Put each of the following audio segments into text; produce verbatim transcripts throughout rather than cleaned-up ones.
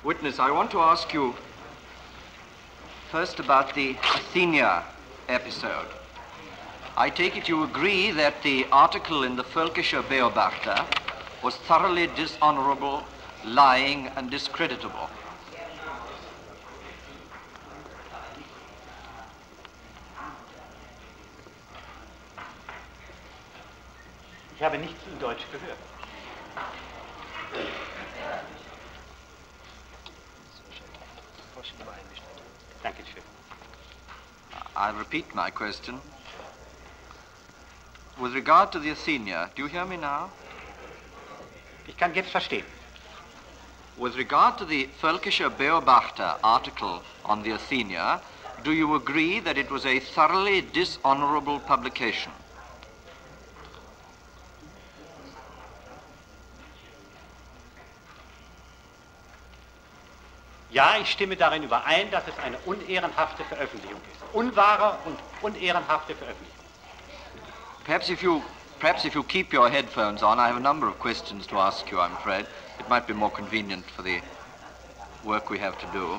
Witness, I want to ask you first about the Athenia episode. I take it you agree that the article in the Völkischer Beobachter was thoroughly dishonorable, lying, and discreditable. Ich habe nichts in Deutsch gehört. Dankeschön. I repeat my question. With regard to the Athenia, do you hear me now? Ich kann jetzt verstehen. With regard to the Völkischer Beobachter article on the Athenia, do you agree that it was a thoroughly dishonorable publication? Ja, ich stimme darin überein, dass es eine unehrenhafte Veröffentlichung ist. Unwahre und unehrenhafte Veröffentlichung. Perhaps if you, perhaps if you keep your headphones on, I have a number of questions to ask you, I'm afraid. It might be more convenient for the work we have to do.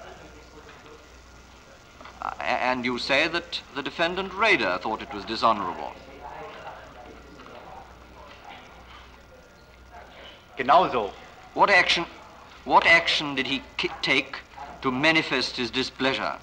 Uh, and you say that the defendant Rader thought it was dishonorable. Genauso. What action, what action did he take to manifest his displeasure?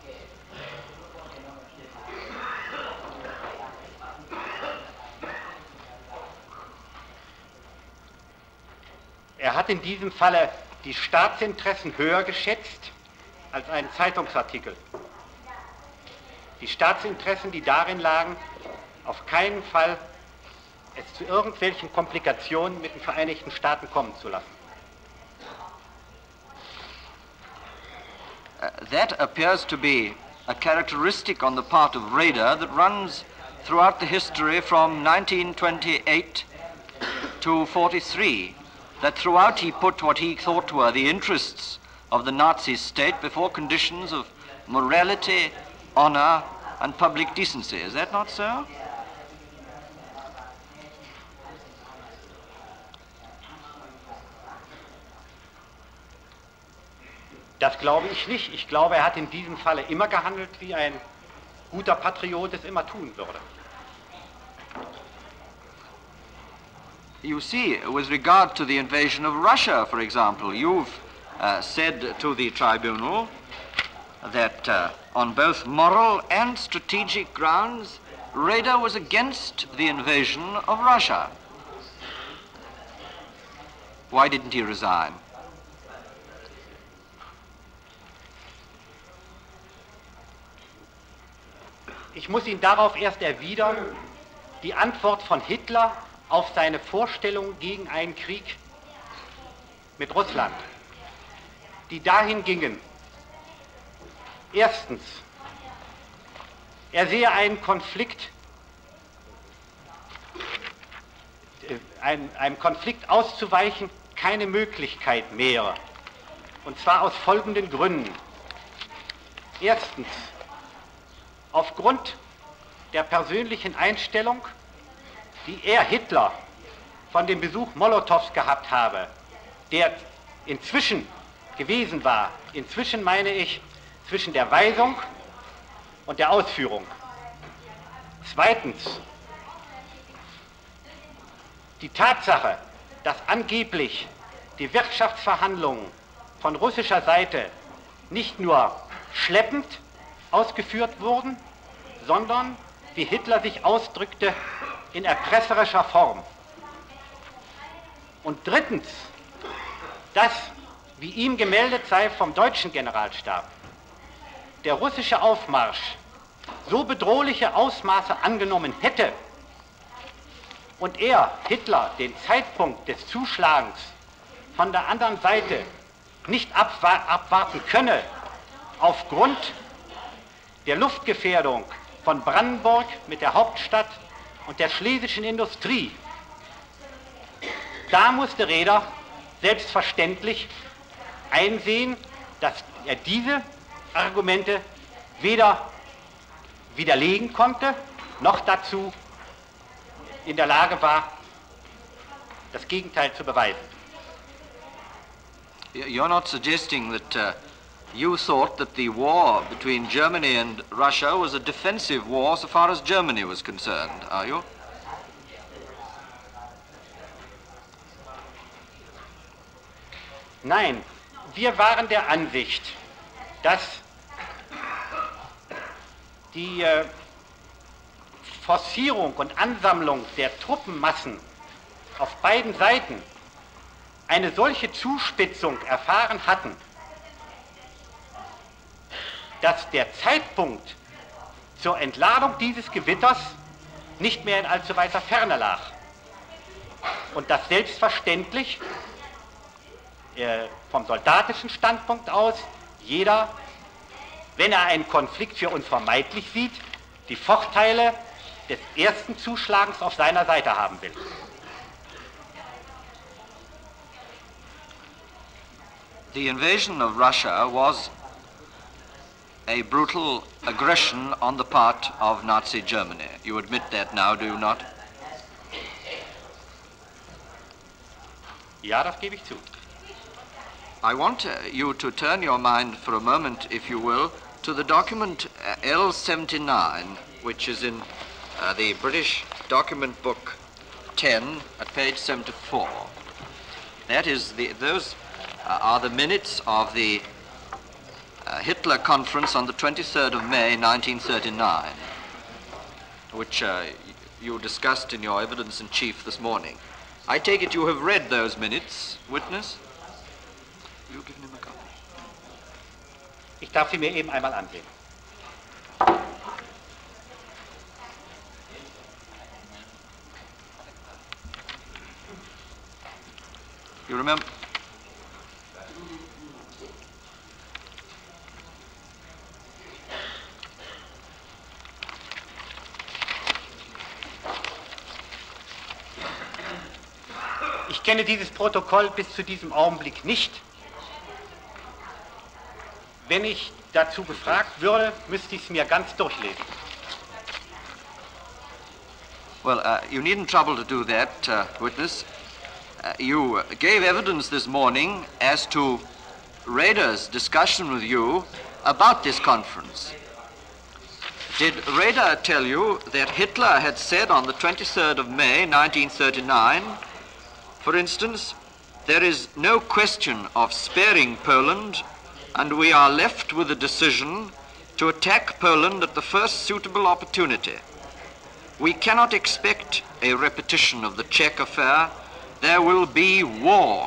Er hat in diesem Falle die Staatsinteressen höher geschätzt als einen Zeitungsartikel. Die Staatsinteressen, die darin lagen, auf keinen Fall es zu irgendwelchen Komplikationen mit den Vereinigten Staaten kommen zu lassen. Uh, that appears to be a characteristic on the part of Rader that runs throughout the history from nineteen twenty-eight to forty-three. That throughout he put what he thought were the interests of the Nazi state before conditions of morality, honor, and public decency. Is that not so? Das glaube ich nicht. Ich glaube, er hat in diesem Falle immer gehandelt, wie ein guter Patriot es immer tun würde. You see, with regard to the invasion of Russia, for example, you've uh, said to the tribunal that uh, on both moral and strategic grounds, Rader was against the invasion of Russia. Why didn't he resign? Ich muss Ihnen darauf erst erwidern, die Antwort von Hitler auf seine Vorstellung gegen einen Krieg mit Russland, die dahin gingen. Erstens, er sehe einen Konflikt, einem, einem Konflikt auszuweichen, keine Möglichkeit mehr. Und zwar aus folgenden Gründen. Erstens, aufgrund der persönlichen Einstellung, die er, Hitler, von dem Besuch Molotows gehabt habe, der inzwischen gewesen war, inzwischen meine ich, zwischen der Weisung und der Ausführung. Zweitens, die Tatsache, dass angeblich die Wirtschaftsverhandlungen von russischer Seite nicht nur schleppend ausgeführt wurden, sondern, wie Hitler sich ausdrückte, in erpresserischer Form. Und drittens, dass, wie ihm gemeldet sei vom deutschen Generalstab, der russische Aufmarsch so bedrohliche Ausmaße angenommen hätte und er, Hitler, den Zeitpunkt des Zuschlagens von der anderen Seite nicht abwa- abwarten könne, aufgrund der Luftgefährdung von Brandenburg mit der Hauptstadt und der schlesischen Industrie. Da musste Raeder selbstverständlich einsehen, dass er diese Argumente weder widerlegen konnte, noch dazu in der Lage war, das Gegenteil zu beweisen. You're not suggesting that uh, you thought that the war between Germany and Russia was a defensive war so far as Germany was concerned, are you? Nein, wir waren der Ansicht, dass die äh, Forcierung und Ansammlung der Truppenmassen auf beiden Seiten eine solche Zuspitzung erfahren hatten, dass der Zeitpunkt zur Entladung dieses Gewitters nicht mehr in allzu weiter Ferne lag. Und dass selbstverständlich äh, vom soldatischen Standpunkt aus jeder, wenn er einen Konflikt für unvermeidlich sieht, die Vorteile des ersten Zuschlagens auf seiner Seite haben will. The invasion of Russia was a brutal aggression on the part of Nazi Germany. You admit that now, do you not? Ja, das gebe ich zu. I want uh, you to turn your mind for a moment, if you will, to the document uh, L seventy-nine, which is in uh, the British document book ten at page seventy-four. That is, the, those uh, are the minutes of the uh, Hitler conference on the twenty-third of May nineteen thirty-nine, which uh, you discussed in your evidence in chief this morning. I take it you have read those minutes, witness? You've given him a copy. Ich darf sie mir eben einmal ansehen. You remember? Ich kenne dieses Protokoll bis zu diesem Augenblick nicht. Wenn ich dazu gefragt würde, müsste ich es mir ganz durchlesen. Well, uh, you needn't trouble to do that, uh, witness. Uh, you gave evidence this morning as to Rader's discussion with you about this conference. Did Rader tell you that Hitler had said on the twenty-third of May nineteen thirty-nine, for instance, there is no question of sparing Poland, and we are left with the decision to attack Poland at the first suitable opportunity. We cannot expect a repetition of the Czech affair. There will be war.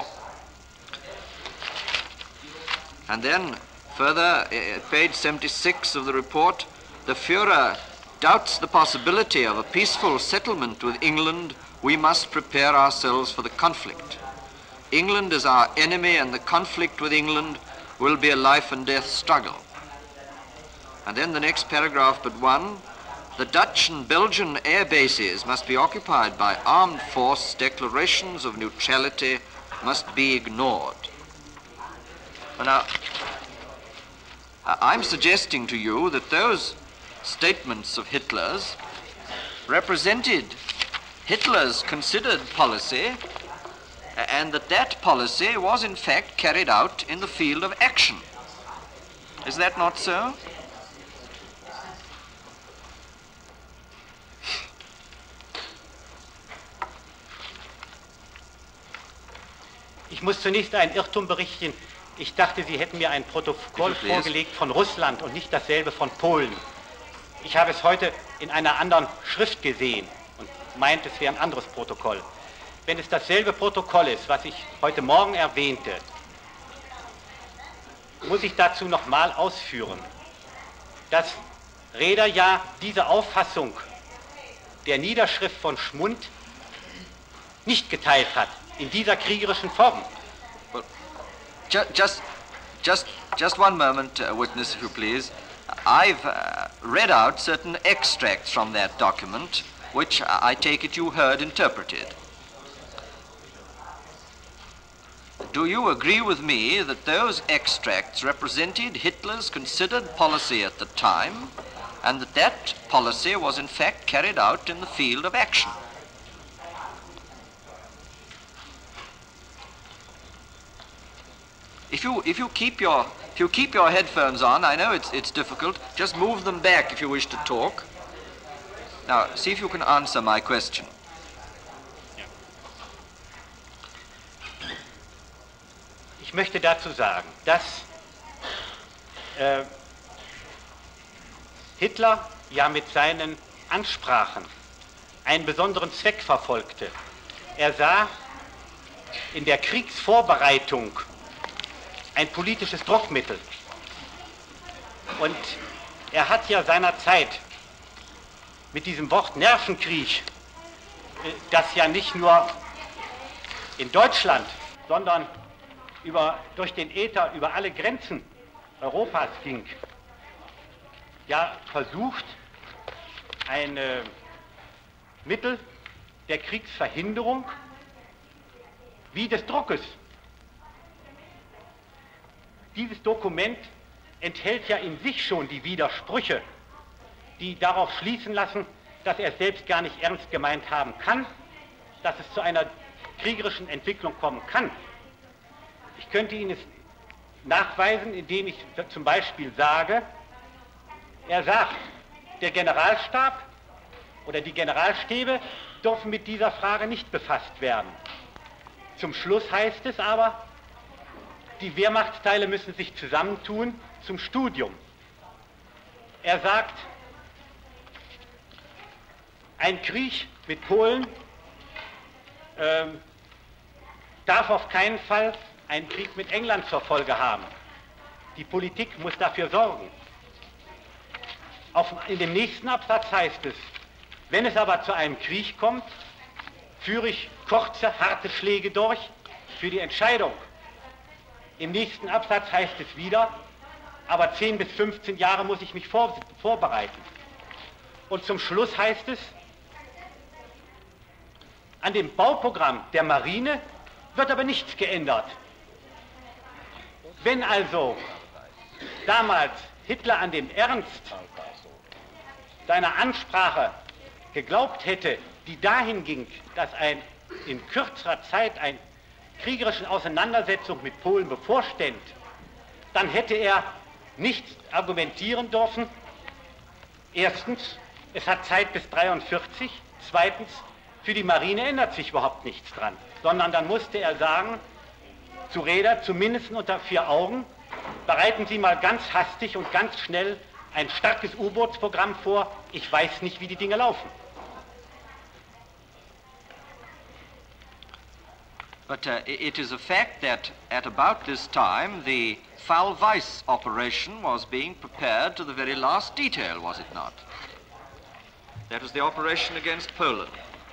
And then, further, at page seventy-six of the report, the Führer doubts the possibility of a peaceful settlement with England. We must prepare ourselves for the conflict. England is our enemy, and the conflict with England will be a life and death struggle. And then the next paragraph but one, the Dutch and Belgian air bases must be occupied by armed force. Declarations of neutrality must be ignored. Now, I'm suggesting to you that those statements of Hitler's represented Hitler's considered policy, and that that policy was in fact carried out in the field of action. Is that not so? Ich muss zunächst einen Irrtum berichten. Ich dachte, Sie hätten mir ein Protokoll vorgelegt von Russland und nicht dasselbe von Polen. Ich habe es heute in einer anderen Schrift gesehen und meint, es wäre ein anderes Protokoll. Wenn es dasselbe Protokoll ist, was ich heute Morgen erwähnte, muss ich dazu nochmal ausführen, dass Raeder ja diese Auffassung der Niederschrift von Schmund nicht geteilt hat, in dieser kriegerischen Form. Well, ju just, just, just one moment, uh, witness, if you please. I've uh, read out certain extracts from that document, which uh, I take it you heard interpreted. Do you agree with me that those extracts represented Hitler's considered policy at the time, and that that policy was in fact carried out in the field of action? if you if you keep your if you keep your headphones on, I know it's it's difficult. Just move them back if you wish to talk. Now, see if you can answer my question. Ich möchte dazu sagen, dass äh, Hitler ja mit seinen Ansprachen einen besonderen Zweck verfolgte. Er sah in der Kriegsvorbereitung ein politisches Druckmittel. Und er hat ja seinerzeit mit diesem Wort Nervenkrieg, das ja nicht nur in Deutschland, sondern über, durch den Äther über alle Grenzen Europas ging, ja versucht, ein äh, Mittel der Kriegsverhinderung wie des Druckes. Dieses Dokument enthält ja in sich schon die Widersprüche, die darauf schließen lassen, dass er es selbst gar nicht ernst gemeint haben kann, dass es zu einer kriegerischen Entwicklung kommen kann. Ich könnte Ihnen es nachweisen, indem ich zum Beispiel sage, er sagt, der Generalstab oder die Generalstäbe dürfen mit dieser Frage nicht befasst werden. Zum Schluss heißt es aber, die Wehrmachtsteile müssen sich zusammentun zum Studium. Er sagt, ein Krieg mit Polen ähm, darf auf keinen Fall einen Krieg mit England zur Folge haben. Die Politik muss dafür sorgen. Auf, in dem nächsten Absatz heißt es, wenn es aber zu einem Krieg kommt, führe ich kurze, harte Schläge durch für die Entscheidung. Im nächsten Absatz heißt es wieder, aber zehn bis fünfzehn Jahre muss ich mich vor, vorbereiten. Und zum Schluss heißt es, an dem Bauprogramm der Marine wird aber nichts geändert. Wenn also damals Hitler an den Ernst seiner Ansprache geglaubt hätte, die dahin ging, dass ein, in kürzerer Zeit eine kriegerische Auseinandersetzung mit Polen bevorstand, dann hätte er nicht argumentieren dürfen, erstens, es hat Zeit bis dreiundvierzig, zweitens, für die Marine ändert sich überhaupt nichts dran, sondern dann musste er sagen, zu Räder, zumindest unter vier Augen, bereiten Sie mal ganz hastig und ganz schnell ein starkes U-Bootsprogramm vor, ich weiß nicht, wie die Dinge laufen. But uh, it is a fact that at about this time the Fall-Weiss operation was being prepared to the very last detail, was it not? That was the operation against Poland.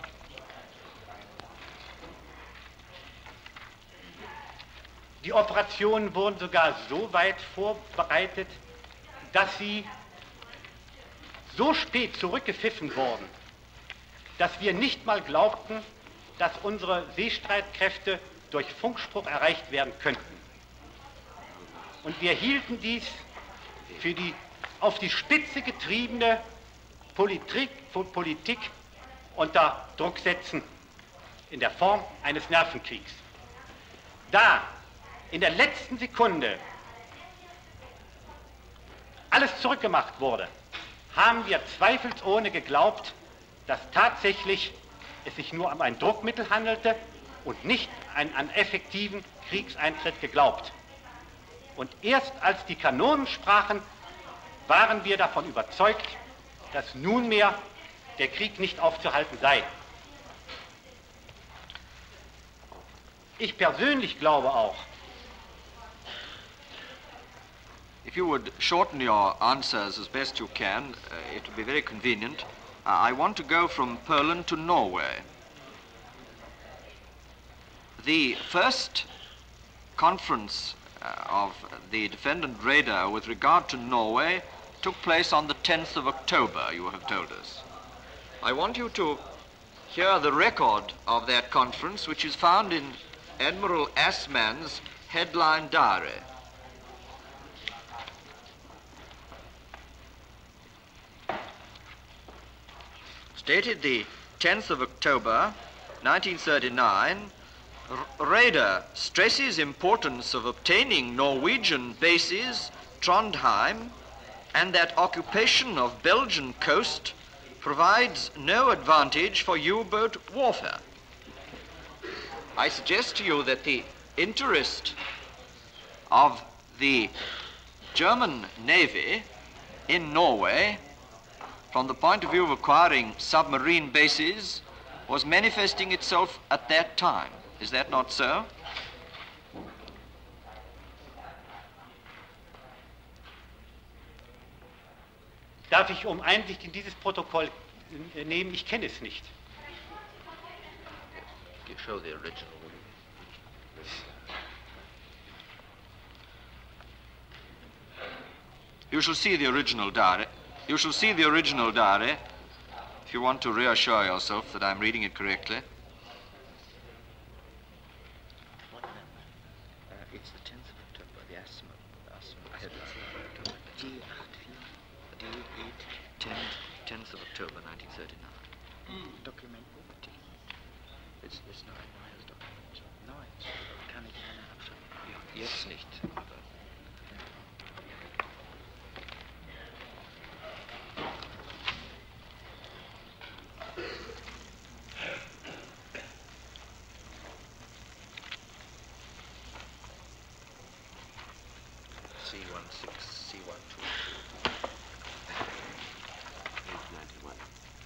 Die Operationen wurden sogar so weit vorbereitet, dass sie so spät zurückgepfiffen wurden, dass wir nicht mal glaubten, dass unsere Seestreitkräfte durch Funkspruch erreicht werden könnten. Und wir hielten dies für die auf die Spitze getriebene Politik, Politik unter Druck setzen in der Form eines Nervenkriegs. Da in der letzten Sekunde alles zurückgemacht wurde, haben wir zweifelsohne geglaubt, dass tatsächlich es sich nur um ein Druckmittel handelte und nicht an einen effektiven Kriegseintritt geglaubt. Und erst als die Kanonen sprachen, waren wir davon überzeugt, dass nunmehr der Krieg nicht aufzuhalten sei. Ich persönlich glaube auch, if you would shorten your answers as best you can, uh, it would be very convenient. Uh, I want to go from Poland to Norway. The first conference uh, of the defendant Raeder with regard to Norway took place on the tenth of October, you have told us. I want you to hear the record of that conference, which is found in Admiral Assmann's headline diary. Dated the tenth of October, nineteen thirty-nine, R Raeder stresses importance of obtaining Norwegian bases, Trondheim, and that occupation of Belgian coast provides no advantage for U-boat warfare. I suggest to you that the interest of the German Navy in Norway, from the point of view of acquiring submarine bases, was manifesting itself at that time. Is that not so? Darf ich um Einsicht in dieses Protokoll nehmen? Ich kenne es nicht. Show the original. You shall see the original diary. You shall see the original diary if you want to reassure yourself that I'm reading it correctly. What number? Uh, it's the tenth of October, the asthma. asthma. I had G eight, D eight, tenth of October, nineteen thirty-nine. mm. Document. It's, it's not in Meyer's document. Nein, kann ich keine Abschrift. Ja, jetzt nicht, aber... C sixteen, C twelve. Page ninety-one.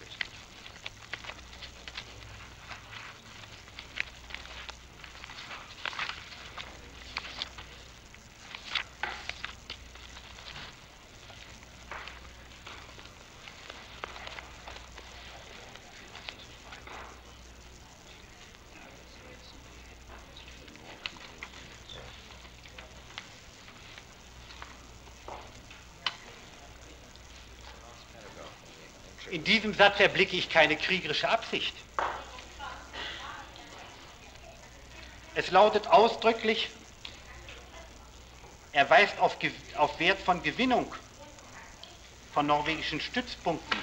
In diesem Satz erblicke ich keine kriegerische Absicht. Es lautet ausdrücklich, er weist auf, auf Wert von Gewinnung von norwegischen Stützpunkten.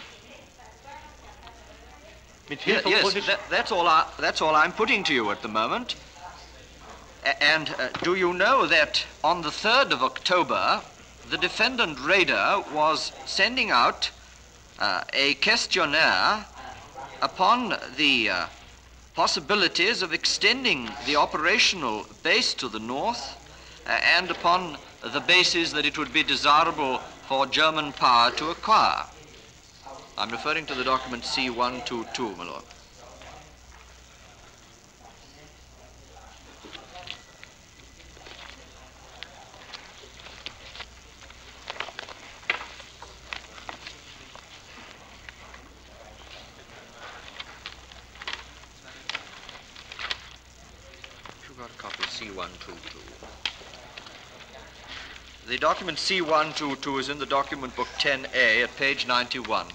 Mit Hilfe yes, that, that's all I, that's all I'm putting to you at the moment. A and uh, do you know that on the third of October, the defendant Raeder was sending out uh, a questionnaire upon the uh, possibilities of extending the operational base to the north uh, and upon the bases that it would be desirable for German power to acquire. I'm referring to the document C one twenty-two, my lord. You got a copy of C one twenty-two. The document C one twenty-two is in the document book ten A at page ninety-one.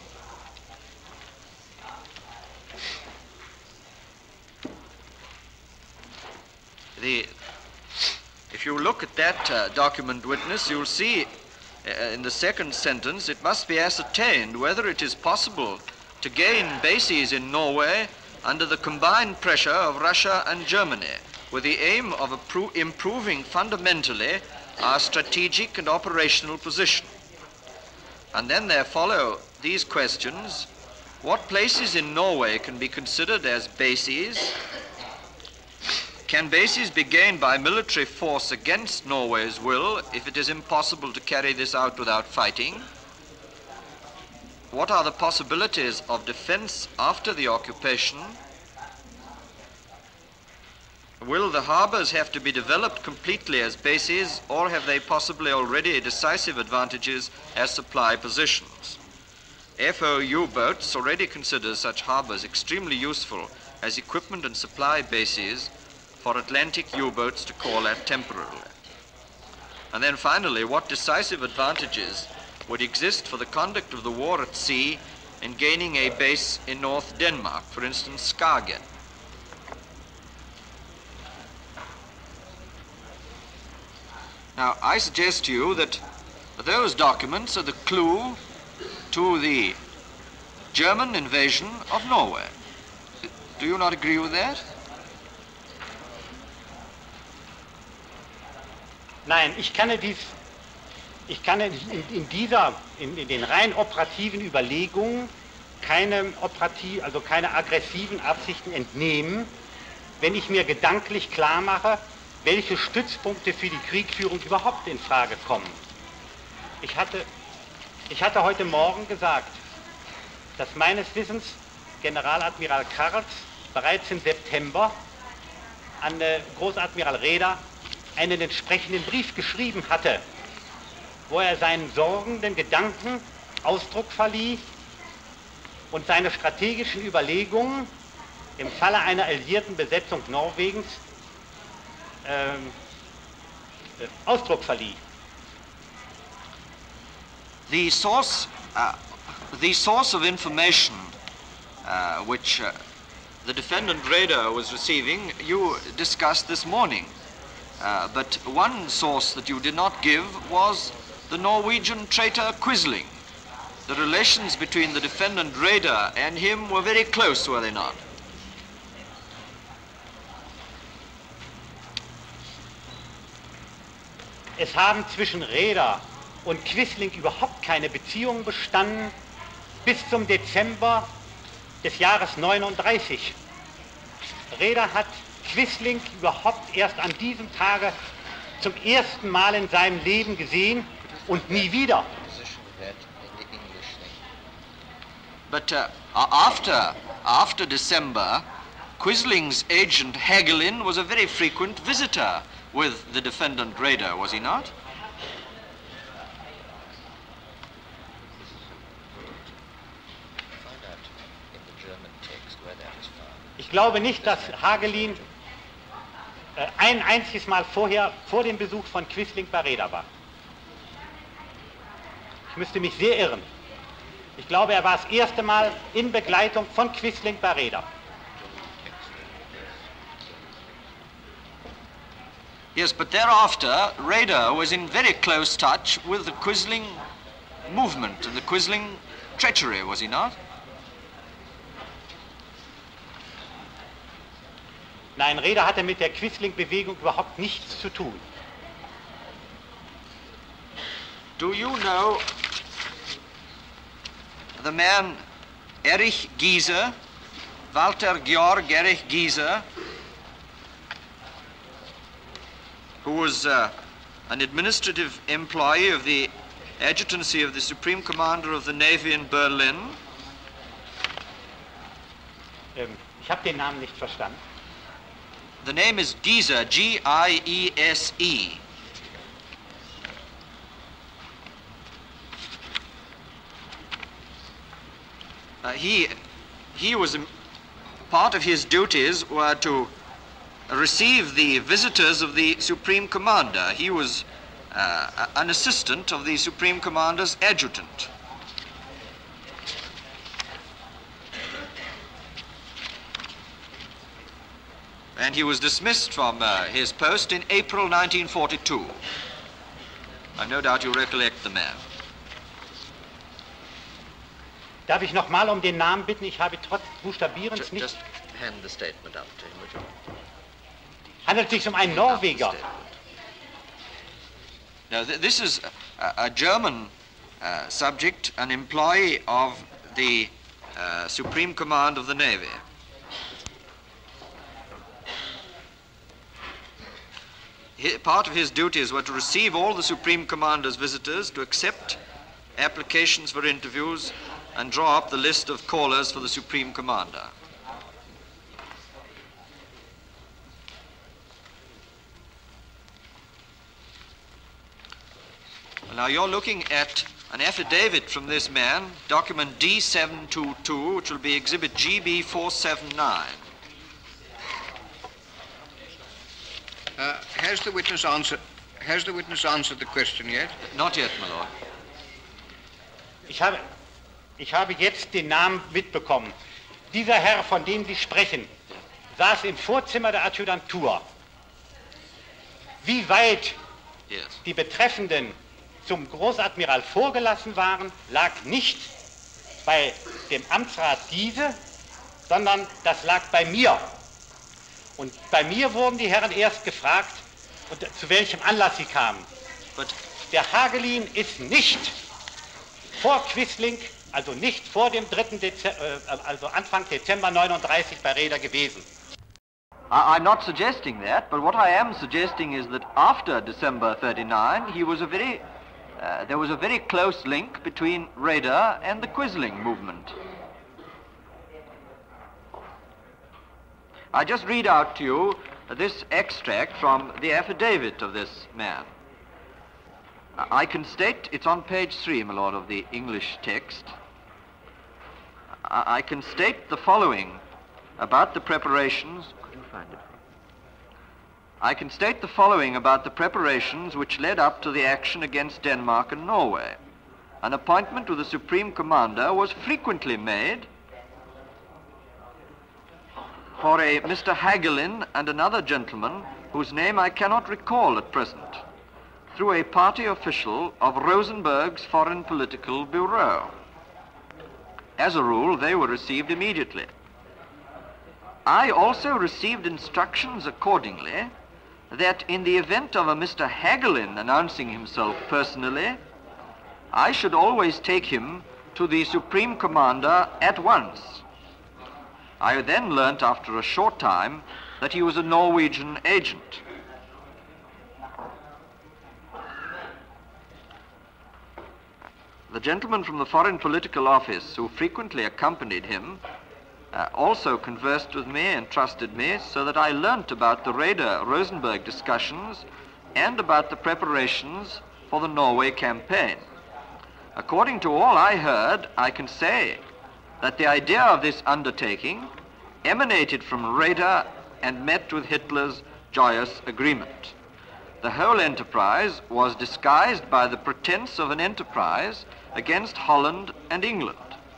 The, if you look at that uh, document, witness, you'll see uh, in the second sentence, it must be ascertained whether it is possible to gain bases in Norway under the combined pressure of Russia and Germany, with the aim of improving fundamentally our strategic and operational position. And then there follow these questions: what places in Norway can be considered as bases? Can bases be gained by military force against Norway's will if it is impossible to carry this out without fighting? What are the possibilities of defense after the occupation? Will the harbors have to be developed completely as bases, or have they possibly already decisive advantages as supply positions? F O U-boats already consider such harbors extremely useful as equipment and supply bases for Atlantic U-boats to call at temporarily. And then finally, what decisive advantages would exist for the conduct of the war at sea in gaining a base in North Denmark, for instance, Skagen? Now, I suggest to you that those documents are the clue to the German invasion of Norway. Do you not agree with that? Nein, ich kann dies, ich kann in, in dieser, in, in den rein operativen Überlegungen keine operativ, also keine aggressiven Absichten entnehmen, wenn ich mir gedanklich klar mache, welche Stützpunkte für die Kriegführung überhaupt in Frage kommen. Ich hatte, ich hatte heute Morgen gesagt, dass meines Wissens Generaladmiral Karls bereits im September an äh, Großadmiral Raeder einen entsprechenden Brief geschrieben hatte, wo er seinen sorgenden Gedanken Ausdruck verlieh und seine strategischen Überlegungen im Falle einer alliierten Besetzung Norwegens ähm, äh, Ausdruck verlieh. The source, uh, the source of information uh, which uh, the defendant Raeder was receiving, you discussed this morning. Uh, but one source that you did not give was the Norwegian traitor Quisling. The relations between the defendant Raeder and him were very close, were they not? Es haben zwischen Raeder und Quisling überhaupt keine Beziehungen bestanden bis zum Dezember des Jahres neununddreißig. Raeder hat Quisling überhaupt erst an diesem Tage zum ersten Mal in seinem Leben gesehen und nie wieder. But uh, after, after December, Quisling's agent Hagelin was a very frequent visitor with the defendant Raeder, was he not? Ich glaube nicht, dass Hagelin äh, ein einziges Mal vorher, vor dem Besuch von Quisling bei Raeder war. Ich müsste mich sehr irren. Ich glaube, er war das erste Mal in Begleitung von Quisling bei Raeder. Yes, but thereafter, Raeder was in very close touch with the Quisling movement and the Quisling treachery, was he not? Nein, Raeder hatte mit der Quisling-Bewegung überhaupt nichts zu tun. Do you know the man Erich Giese, Walter Georg Erich Giese, who was uh, an administrative employee of the adjutancy of the Supreme Commander of the Navy in Berlin? Ähm, ich habe den Namen nicht verstanden. The name is Giese, G I E S E. Uh, he, he was, um, part of his duties were to receive the visitors of the Supreme Commander. He was uh, an assistant of the Supreme Commander's adjutant. And he was dismissed from uh, his post in April nineteen forty-two. I've no doubt you recollect the man. Darf ich noch mal um den Namen bitten? Ich habe trotz Buchstabierens Just, nicht... just hand the statement up to him, would you? Handelt es sich um einen Norweger? Now, th this is a, a German uh, subject, an employee of the uh, Supreme Command of the Navy. He, part of his duties were to receive all the Supreme Commander's visitors, to accept applications for interviews, and draw up the list of callers for the Supreme Commander. Now you're looking at an affidavit from this man, document D seven two two, which will be exhibit G B four seven nine. Uh, has the witness answered? Has the witness answered the question yet? Not yet, my lord. Ich habe, ich habe jetzt den Namen mitbekommen. Dieser Herr, von dem Sie sprechen, saß im Vorzimmer der Adjutantur. Wie weit Yes. die Betreffenden zum Großadmiral vorgelassen waren, lag nicht bei dem Amtsrat Giese, sondern das lag bei mir. Und bei mir wurden die Herren erst gefragt, und zu welchem Anlass sie kamen. But, Der Hagelin ist nicht vor Quisling, also nicht vor dem dritten Dezember, also Anfang Dezember neununddreißig bei Raeder gewesen. I, I'm not suggesting that, but what I am suggesting is that after December thirty-nine, he was a very, uh, there was a very close link between Raeder and the Quisling movement. I just read out to you this extract from the affidavit of this man. I can state, it's on page three, my lord, of the English text. I, I can state the following about the preparations. Could you find it? I can state the following about the preparations which led up to the action against Denmark and Norway. An appointment with the Supreme Commander was frequently made for a Mister Hagelin and another gentleman whose name I cannot recall at present, through a party official of Rosenberg's Foreign Political Bureau. As a rule, they were received immediately. I also received instructions accordingly that in the event of a Mister Hagelin announcing himself personally, I should always take him to the Supreme Commander at once. I then learnt after a short time that he was a Norwegian agent. The gentleman from the Foreign Political Office who frequently accompanied him uh, also conversed with me and trusted me, so that I learnt about the Raeder-Rosenberg discussions and about the preparations for the Norway campaign. According to all I heard, I can say that the idea of this undertaking emanated from Raeder and met with Hitler's joyous agreement. The whole enterprise was disguised by the pretense of an enterprise against Holland and England.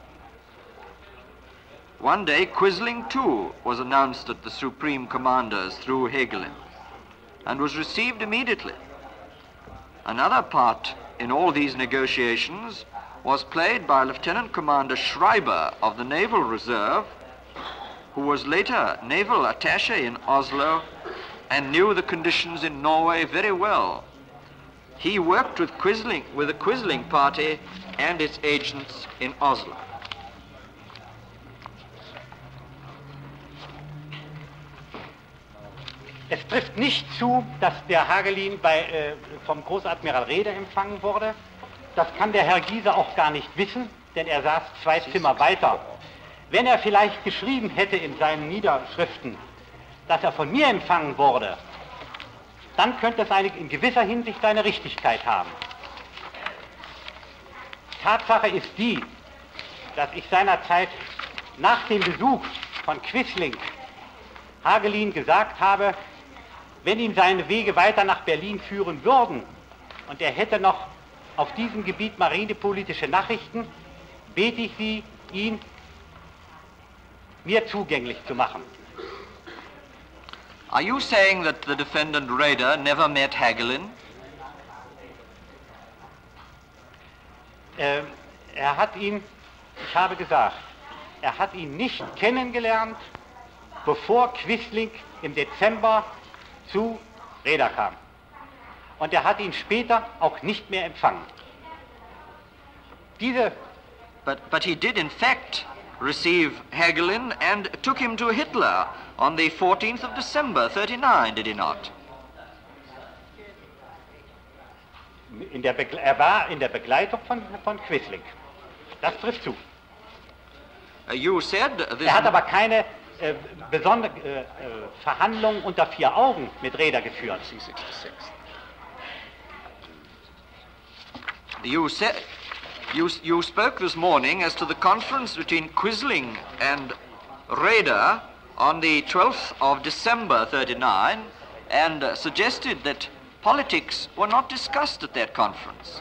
One day, Quisling too was announced at the Supreme Commander's through Hagelin and was received immediately. Another part in all these negotiations was played by Lieutenant Commander Schreiber of the Naval Reserve, who was later naval attaché in Oslo and knew the conditions in Norway very well. He worked with Quisling, with the Quisling party and its agents in Oslo. Es trifft nicht zu, dass der Hagelin bei, äh, vom Großadmiral Raeder empfangen wurde. Das kann der Herr Giese auch gar nicht wissen, denn er saß zwei Zimmer weiter. Wenn er vielleicht geschrieben hätte in seinen Niederschriften, dass er von mir empfangen wurde, dann könnte es eine, in gewisser Hinsicht eine Richtigkeit haben. Tatsache ist die, dass ich seinerzeit nach dem Besuch von Quisling Hagelin gesagt habe, wenn ihm seine Wege weiter nach Berlin führen würden und er hätte noch auf diesem Gebiet marinepolitische Nachrichten, bete ich Sie, ihn mir zugänglich zu machen. Are you saying that the defendant Raeder never met Hagelin? Äh, er hat ihn, ich habe gesagt, er hat ihn nicht kennengelernt, bevor Quisling im Dezember zu Raeder kam. Und er hat ihn später auch nicht mehr empfangen. Diese But, but he did in fact receive Hagelin and took him to Hitler on the fourteenth of December thirty-nine, did he not? in der Begle er war in der Begleitung von, von Quisling. Das trifft zu. Uh, you said this Er hat aber keine äh, besondere äh, äh, Verhandlungen unter vier Augen mit Raeder geführt. You said you you spoke this morning as to the conference between Quisling and Raeder on the twelfth of December thirty-nine, and uh, suggested that politics were not discussed at that conference.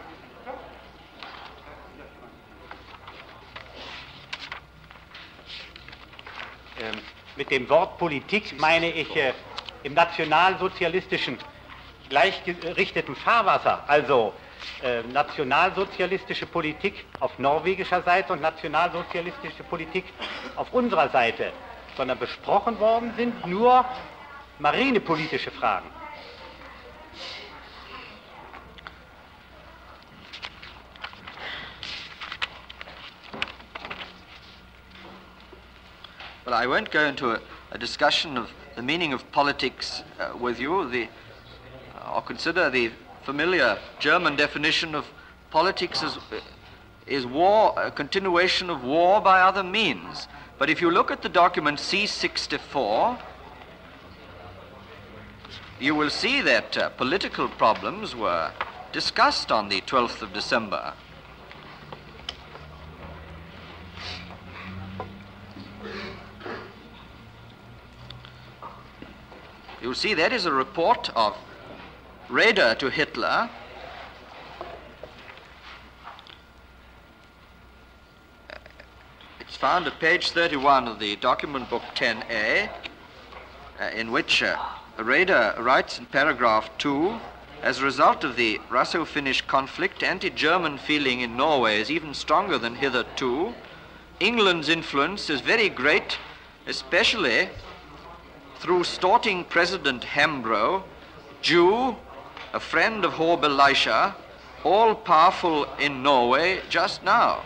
Ähm, mit dem Wort Politik meine ich äh, im nationalsozialistischen gleichgerichteten Fahrwasser, also äh, nationalsozialistische Politik auf norwegischer Seite und nationalsozialistische Politik auf unserer Seite, sondern besprochen worden sind nur marinepolitische Fragen. Well, I won't go into a, a discussion of the meaning of politics uh, with you. The, uh, or consider the familiar German definition of politics as uh, is war, a continuation of war by other means. But if you look at the document C sixty-four, you will see that uh, political problems were discussed on the twelfth of December. You'll see that is a report of Raeder to Hitler. It's found at page thirty-one of the document book ten A, uh, in which uh, Raeder writes in paragraph two, as a result of the Russo-Finnish conflict, anti-German feeling in Norway is even stronger than hitherto. England's influence is very great, especially through Storting President Hambro, Jew, a friend of Horbe Leisha, all powerful in Norway just now.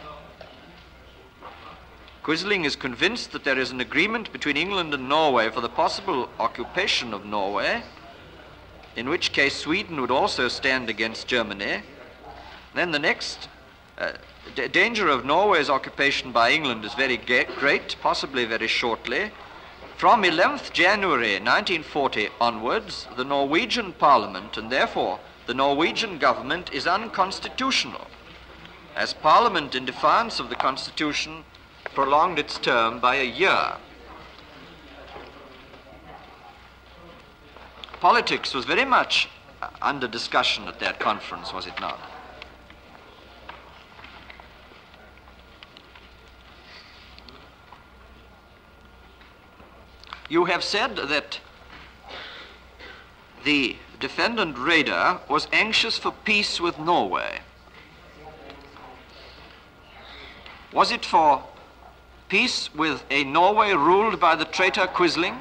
Quisling is convinced that there is an agreement between England and Norway for the possible occupation of Norway, in which case Sweden would also stand against Germany. Then the next uh, d danger of Norway's occupation by England is very great, possibly very shortly. From eleventh January nineteen forty onwards, the Norwegian Parliament, and therefore the Norwegian government, is unconstitutional, as Parliament, in defiance of the Constitution, prolonged its term by a year. Politics was very much under discussion at that conference, was it not? You have said that the defendant Raeder was anxious for peace with Norway. Was it for peace with a Norway ruled by the traitor Quisling?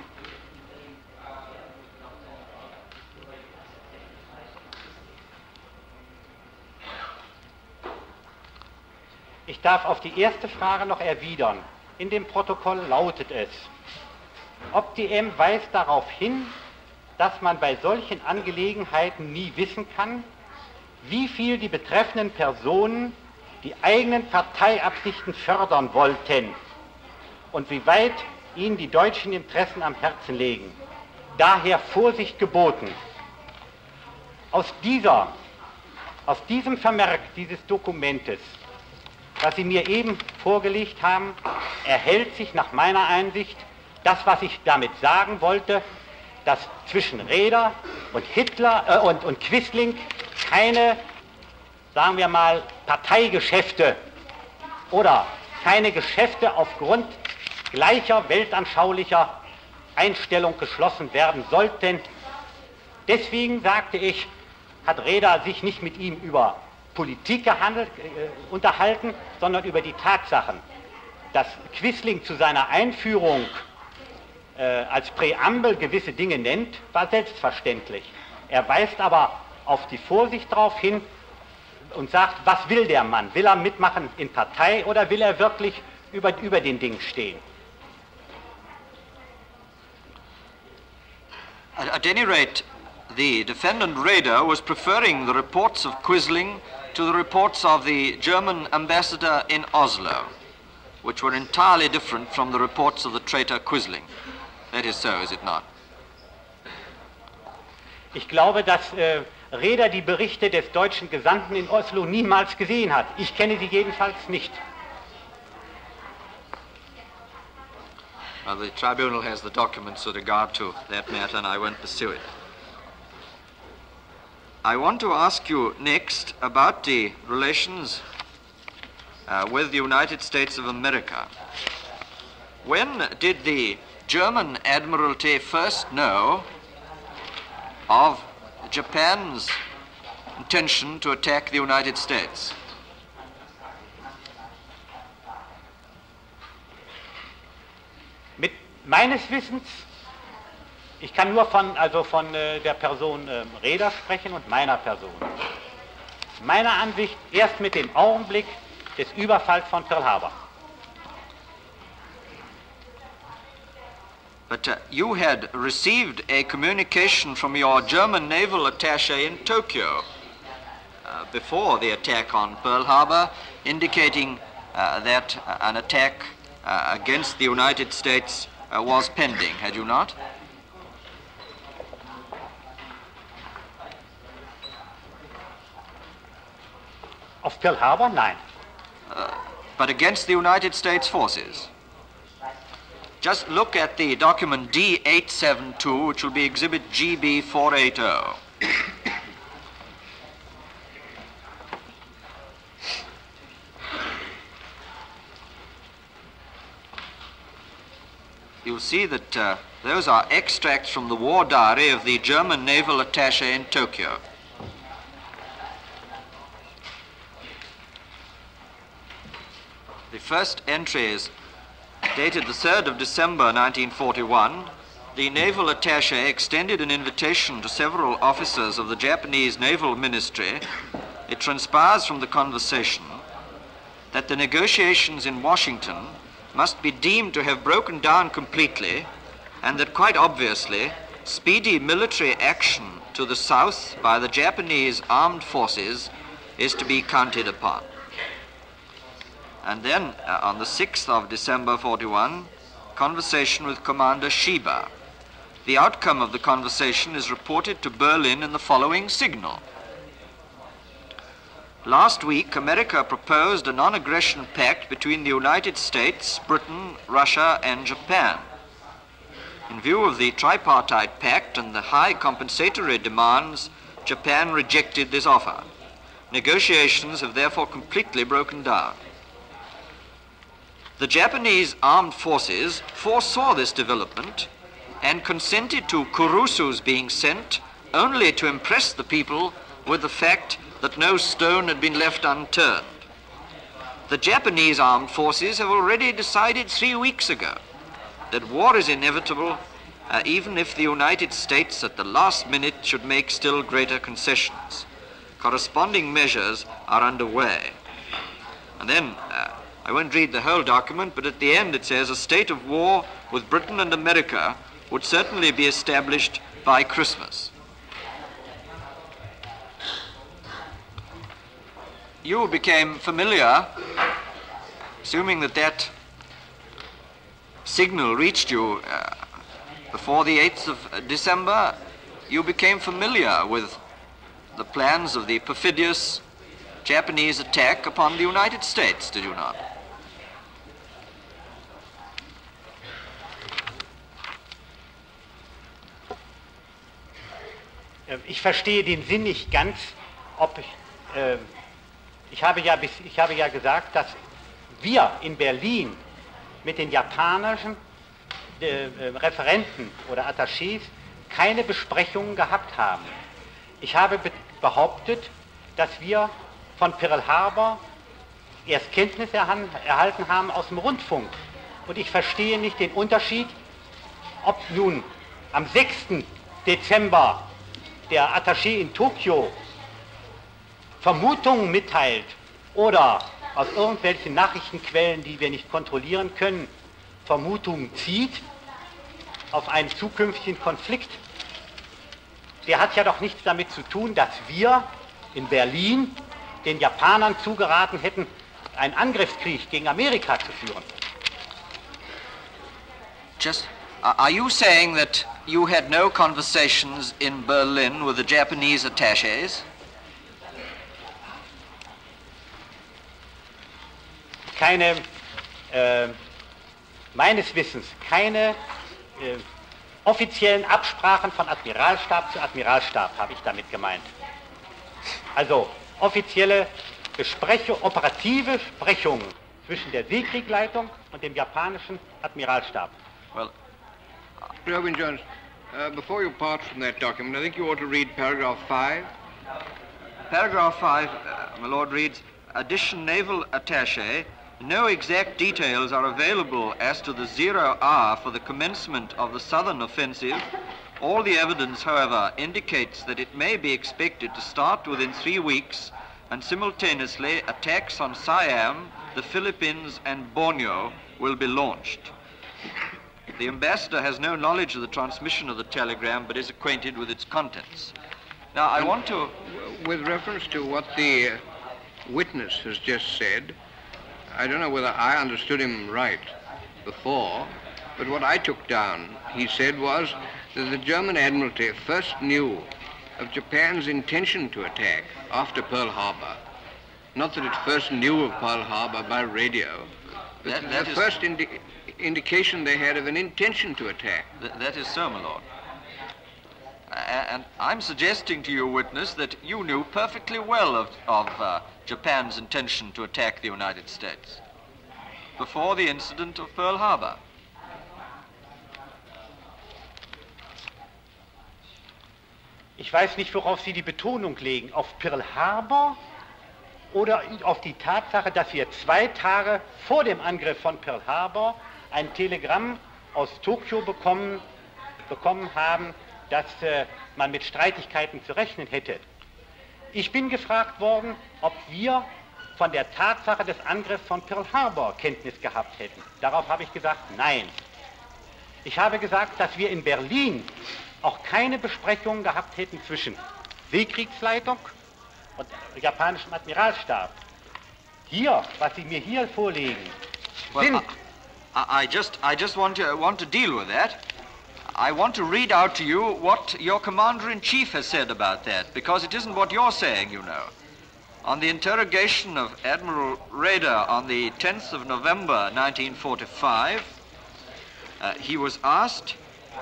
Ich darf auf die erste Frage noch erwidern. In dem Protokoll lautet es: Opti-M weist darauf hin, dass man bei solchen Angelegenheiten nie wissen kann, wie viel die betreffenden Personen die eigenen Parteiabsichten fördern wollten und wie weit ihnen die deutschen Interessen am Herzen liegen. Daher Vorsicht geboten. Aus, dieser, aus diesem Vermerk dieses Dokumentes, was Sie mir eben vorgelegt haben, erhält sich nach meiner Einsicht das, was ich damit sagen wollte, dass zwischen Raeder und Hitler äh, und, und Quisling keine, sagen wir mal, Parteigeschäfte oder keine Geschäfte aufgrund gleicher weltanschaulicher Einstellung geschlossen werden sollten. Deswegen, sagte ich, hat Raeder sich nicht mit ihm über Politik gehandelt, äh, unterhalten, sondern über die Tatsachen. Dass Quisling zu seiner Einführung Äh, als Präambel gewisse Dinge nennt, war selbstverständlich. Er weist aber auf die Vorsicht darauf hin und sagt, was will der Mann? Will er mitmachen in Partei oder will er wirklich über, über den Dingen stehen? At, at any rate, the defendant Raeder was preferring the reports of Quisling to the reports of the German ambassador in Oslo, which were entirely different from the reports of the traitor Quisling. That is so, is it not? Ich glaube, dass äh, Raeder die Berichte des deutschen Gesandten in Oslo niemals gesehen hat. Ich kenne sie jedenfalls nicht. Well, the tribunal has the documents with regard to that matter, and I won't pursue it. I want to ask you next about the relations uh, with the United States of America. When did the German Admiralty first know of Japan's intention to attack the United States? Mit meines Wissens, ich kann nur von, also von äh, der Person äh, Raeder sprechen und meiner Person. Meiner Ansicht erst mit dem Augenblick des Überfalls von Pearl Harbor. But uh, you had received a communication from your German naval attaché in Tokyo uh, before the attack on Pearl Harbor, indicating uh, that uh, an attack uh, against the United States uh, was pending, had you not? Auf Pearl Harbor? Nein. Uh, but against the United States forces. Just look at the document D eight seven two, which will be exhibit G B four eighty. You'll see that uh, those are extracts from the war diary of the German naval attaché in Tokyo. The first entry is dated the third of December nineteen forty-one. The naval attaché extended an invitation to several officers of the Japanese Naval Ministry. It transpires from the conversation that the negotiations in Washington must be deemed to have broken down completely, and that quite obviously speedy military action to the south by the Japanese armed forces is to be counted upon. And then, uh, on the sixth of December forty-one, conversation with Commander Shiba. The outcome of the conversation is reported to Berlin in the following signal. Last week, America proposed a non-aggression pact between the United States, Britain, Russia, and Japan. In view of the tripartite pact and the high compensatory demands, Japan rejected this offer. Negotiations have therefore completely broken down. The Japanese armed forces foresaw this development and consented to Kurusus being sent only to impress the people with the fact that no stone had been left unturned. The Japanese armed forces have already decided three weeks ago that war is inevitable, uh, even if the United States at the last minute should make still greater concessions. Corresponding measures are underway. And then, uh, I won't read the whole document, but at the end it says a state of war with Britain and America would certainly be established by Christmas. You became familiar, assuming that that signal reached you uh, before the eighth of December, you became familiar with the plans of the perfidious Japanese attack upon the United States, did you not? Ich verstehe den Sinn nicht ganz, ob ich, äh, ich, habe ja bis, ich habe ja gesagt, dass wir in Berlin mit den japanischen äh, Referenten oder Attachés keine Besprechungen gehabt haben. Ich habe be behauptet, dass wir von Pearl Harbor erst Kenntnis erhalten haben aus dem Rundfunk. Und ich verstehe nicht den Unterschied, ob nun am sechsten Dezember der Attaché in Tokio Vermutungen mitteilt oder aus irgendwelchen Nachrichtenquellen, die wir nicht kontrollieren können, Vermutungen zieht auf einen zukünftigen Konflikt. Der hat ja doch nichts damit zu tun, dass wir in Berlin den Japanern zugeraten hätten, einen Angriffskrieg gegen Amerika zu führen. Just, uh, are you saying that you had no conversations in Berlin with the Japanese attachés? Keine, äh, meines Wissens, keine äh, offiziellen Absprachen von Admiralstab zu Admiralstab, habe ich damit gemeint. Also offizielle Besprechung, operative Sprechungen zwischen der Seekriegleitung und dem japanischen Admiralstab. Well, Mister Owen-Jones, uh, before you part from that document, I think you ought to read paragraph five. Paragraph five, uh, my Lord, reads, Addition Naval Attaché, no exact details are available as to the zero hour for the commencement of the southern offensive. All the evidence, however, indicates that it may be expected to start within three weeks, and simultaneously attacks on Siam, the Philippines, and Borneo will be launched. The ambassador has no knowledge of the transmission of the telegram, but is acquainted with its contents. Now, I And want to... With reference to what the uh, witness has just said, I don't know whether I understood him right before, but what I took down, he said, was that the German Admiralty first knew of Japan's intention to attack after Pearl Harbor. Not that it first knew of Pearl Harbor by radio, but That- the that is- first indi indication they had of an intention to attack. Th that is so, my lord. A- and I'm suggesting to you, witness, that you knew perfectly well of, of uh, Japan's intention to attack the United States before the incident of Pearl Harbor. Ich weiß nicht, worauf Sie die Betonung legen, auf Pearl Harbor oder auf die Tatsache, dass wir zwei Tage vor dem Angriff von Pearl Harbor ein Telegramm aus Tokio bekommen, bekommen haben, dass äh, man mit Streitigkeiten zu rechnen hätte. Ich bin gefragt worden, ob wir von der Tatsache des Angriffs von Pearl Harbor Kenntnis gehabt hätten. Darauf habe ich gesagt, nein. Ich habe gesagt, dass wir in Berlin auch keine Besprechungen gehabt hätten zwischen Seekriegsleitung und japanischem Admiralstab. Hier, was Sie mir hier vorlegen, Well, sind... I, I just, I just want to, want to deal with that. I want to read out to you what your commander-in-chief has said about that, because it isn't what you're saying, you know. On the interrogation of Admiral Raeder on the tenth of November nineteen forty-five, uh, he was asked,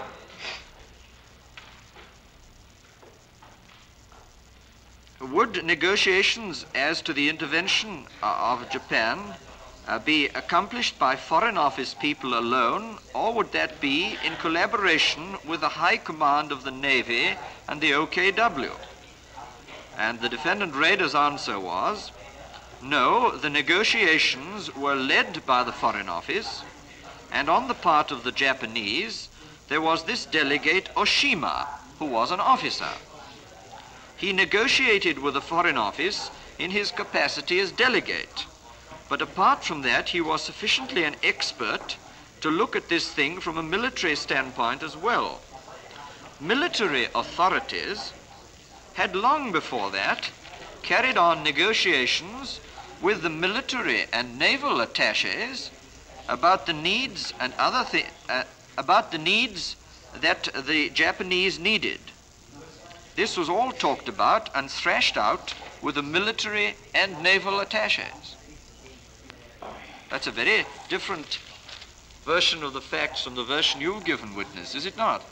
would negotiations as to the intervention uh, of Japan uh, be accomplished by Foreign Office people alone, or would that be in collaboration with the High Command of the Navy and the O K W? And the defendant Raeder's answer was, no, the negotiations were led by the Foreign Office, and on the part of the Japanese, there was this delegate Oshima, who was an officer. He negotiated with the Foreign Office in his capacity as delegate. But apart from that, he was sufficiently an expert to look at this thing from a military standpoint as well. Military authorities had long before that carried on negotiations with the military and naval attaches about the needs and other thi- uh, about the needs that the Japanese needed. This was all talked about and thrashed out with the military and naval attaches. That's a very different version of the facts from the version you've given, witness, is it not?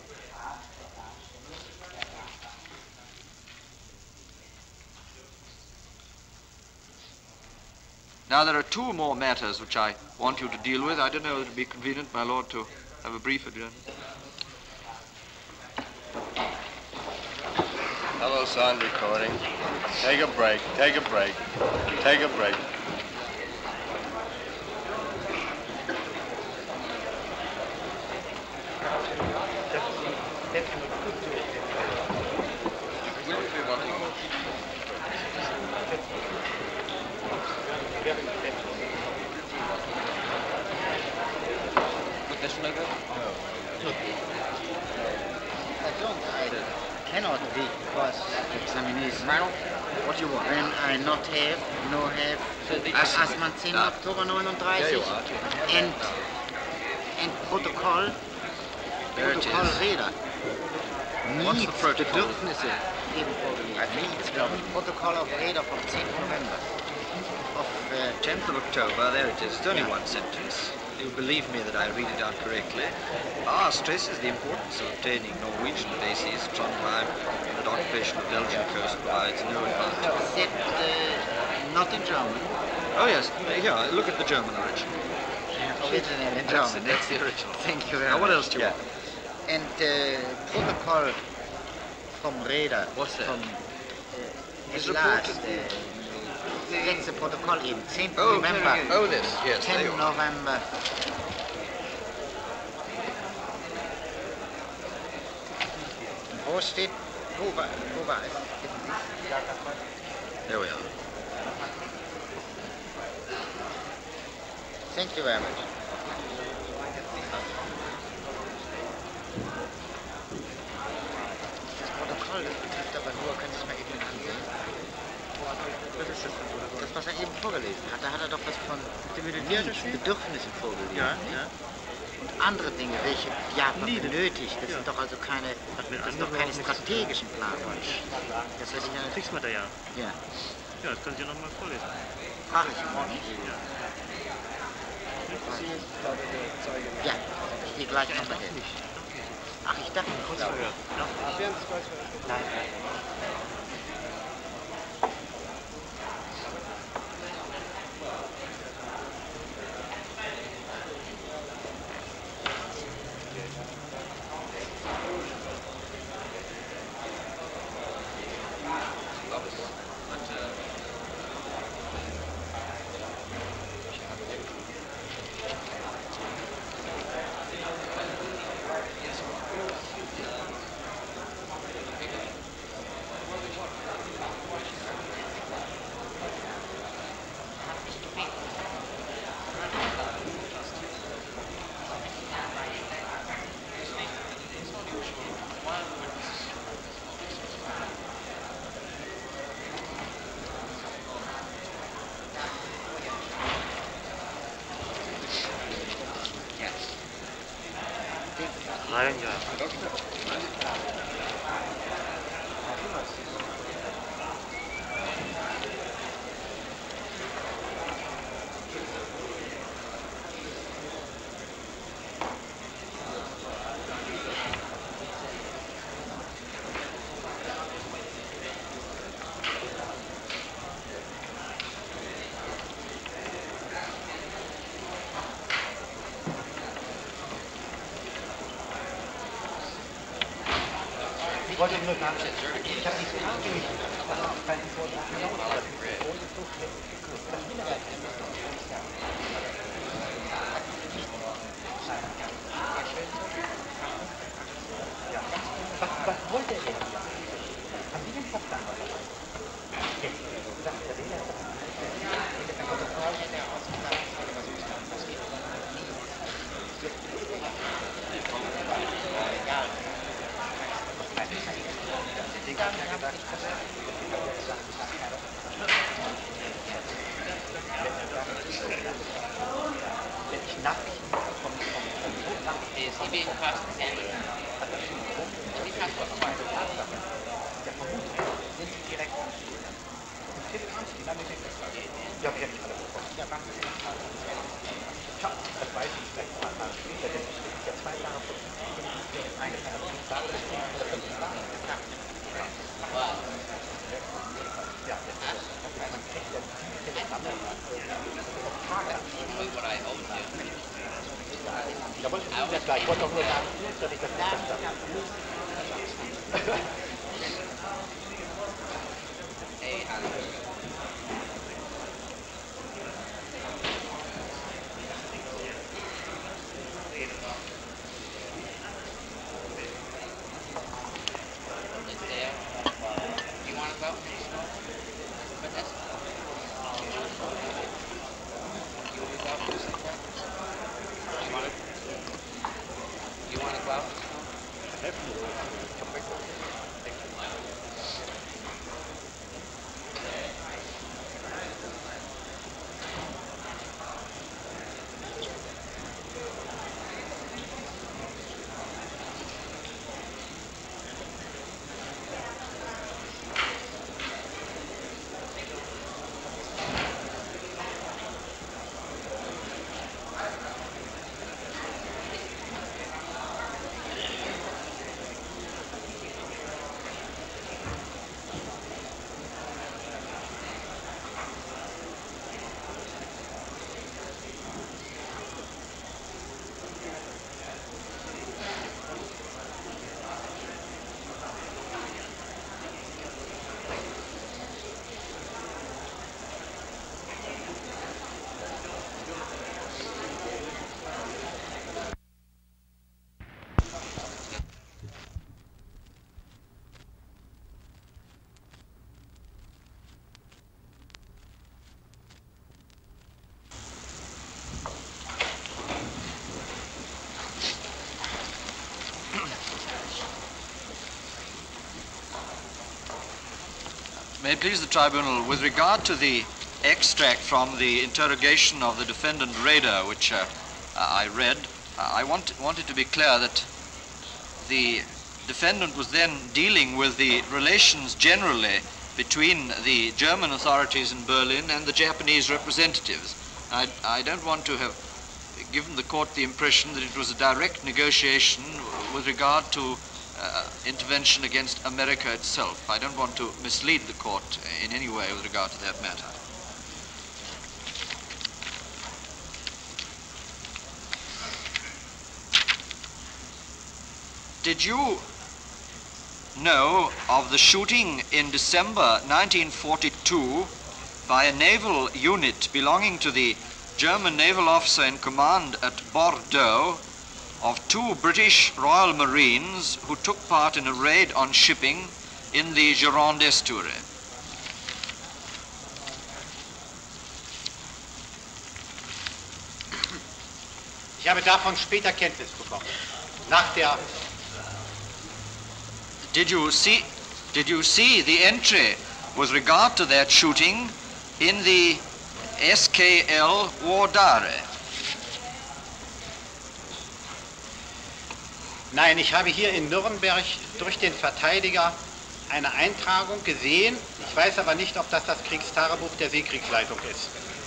Now, there are two more matters which I want you to deal with. I don't know if it would be convenient, my lord, to have a brief adjournment. Hello, sound recording. Take a break, take a break, take a break. Cannot be because examination. What do you want? When I not have, no have, as, as man zehn Oktober neununddreißig and, and protocol, There it protocol is. Räder. What's the Needs, protocol? Bedürfnisse eben vorgelegt. Needs, glaube ich. Protocol of Räder vom zehnten November. Of, uh, tenth of October, there it is. It's only one sentence. You'll believe me that I read it out correctly. R stresses the importance of obtaining Norwegian bases, Trondheim, that occupation of Belgian coast provides no advantage. is it uh, not in German? Oh yes, here, look at the German original. Original in That's, German. it, that's the original. Thank you very Now much. what else do you Yeah. want? And uh, protocol from Räder. What's that? From uh, His at last. report Uh, letzte Protokoll eben. zehnten Oh, November. oh this, yes, there you tenth are. November. Wo steht, wo war, wo war es? There we are. Thank you very much. ist das denn so? Das, was er eben vorgelesen hat, da hat er doch was von Die Melodie hat er schon? Bedürfnissen vorgelesen. Ja, nicht? ja. Und andere Dinge, welche Japan Lieder. benötigt, das Ja. sind doch also keine, das mit sind doch anderen keine auch nichts strategischen Planungen. Das hätte ich ja nicht. Kriegsmaterial. Ja, Ja, das können Sie noch mal vorlesen. frage ich ihn mal nicht. Ja. Ja, ich gehe gleich noch dahin. Ach, ich dachte nicht. Kurz verhört. Ja. Nein. Rein, ja. Ich wollte nur sagen, ich habe die Frage nicht, was auch kein Vortrag was, was wollte er denn hier? Haben Sie denn verstanden? Jetzt, du sagst, der Rede hat wenn ich Nachrichten vom, vom, vom Is he being cross-examined? Is he cross-examined? der Vermutung sind sie direkt am Ziel. Und Tipp ist die lange Dinge. Ja, wir nicht alle bekommen. Ja, machen wir nicht. Tja, das weiß ich vielleicht mal mal später, denn es gibt ja zwei Jahre vor eine Jahre fünf Jahre bis fünf Jahre. Ja, man kriegt ja viele Telegramme auf Tage. What I owed you. Da wollte ich Ihnen das gleich. Ich wollte auch nur sagen, dass ich das nicht verstanden habe. Hey, Alex. Is there? You want to go? But that's... You want to go? You want to... You want to go? Helfen Sie. Ich habe May it please the tribunal, with regard to the extract from the interrogation of the defendant Rader, which uh, I read, I want, wanted to be clear that the defendant was then dealing with the relations generally between the German authorities in Berlin and the Japanese representatives. I, I don't want to have given the court the impression that it was a direct negotiation with regard to uh, intervention against America itself. I don't want to mislead the court in any way with regard to that matter. Did you know of the shooting in December nineteen forty-two by a naval unit belonging to the German naval officer in command at Bordeaux of two British Royal Marines who took part in a raid on shipping in the Gironde estuary? Ich habe davon später Kenntnis bekommen. Nach der Did you see, did you see the entry with regard to that shooting in the S K L War Diary? Nein, ich habe hier in Nürnberg durch den Verteidiger eine Eintragung gesehen. Ich weiß aber nicht, ob das das Kriegstagebuch der Seekriegsleitung ist.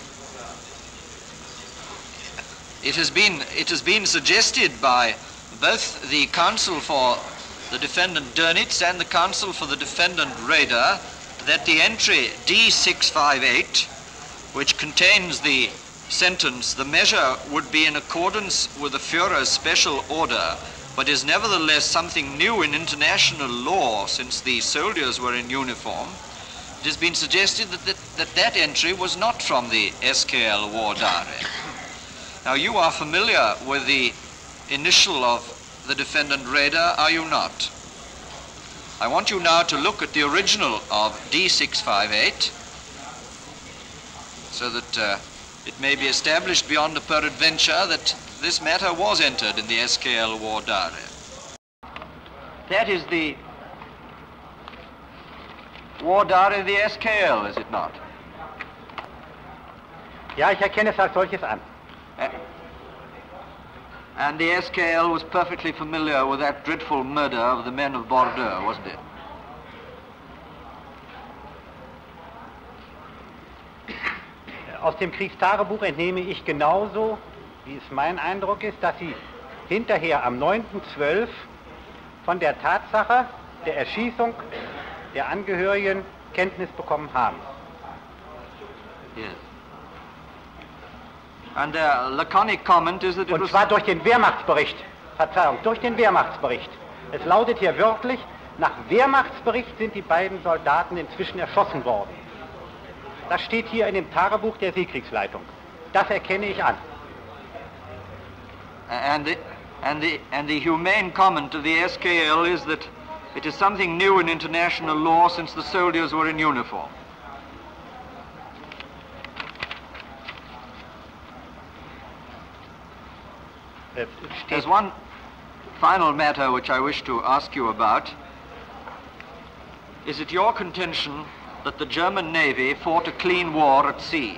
It has been, it has been suggested by both the counsel for the defendant Dönitz and the counsel for the defendant Rader that the entry D six five eight, which contains the sentence, "The measure would be in accordance with the Führer's special order, but is nevertheless something new in international law since the soldiers were in uniform," it has been suggested that that, that, that entry was not from the S K L War Diary. Now, you are familiar with the initial of the defendant Rader, are you not? I want you now to look at the original of D six five eight so that uh, it may be established beyond a peradventure that this matter was entered in the S K L War Diary. That is the War Diary of the S K L, is it not? Ja, ich erkenne es als solches an. Uh, And the S K L was perfectly familiar with that dreadful murder of the men of Bordeaux, wasn't it? Aus dem Kriegstagebuch entnehme ich genauso, wie es mein Eindruck ist, dass Sie hinterher am neunten zwölften von der Tatsache der Erschießung der Angehörigen Kenntnis bekommen haben. Yes. And their laconic comment is that it Und was... zwar durch den Wehrmachtsbericht. Verzeihung, durch den Wehrmachtsbericht. Es lautet hier wörtlich, nach Wehrmachtsbericht sind die beiden Soldaten inzwischen erschossen worden. Das steht hier in dem Tagebuch der Seekriegsleitung. Das erkenne ich an. And the, and, the, and the humane comment of the S K L is that it is something new in international law since the soldiers were in uniform. There's one final matter which I wish to ask you about. Is it your contention that the German Navy fought a clean war at sea?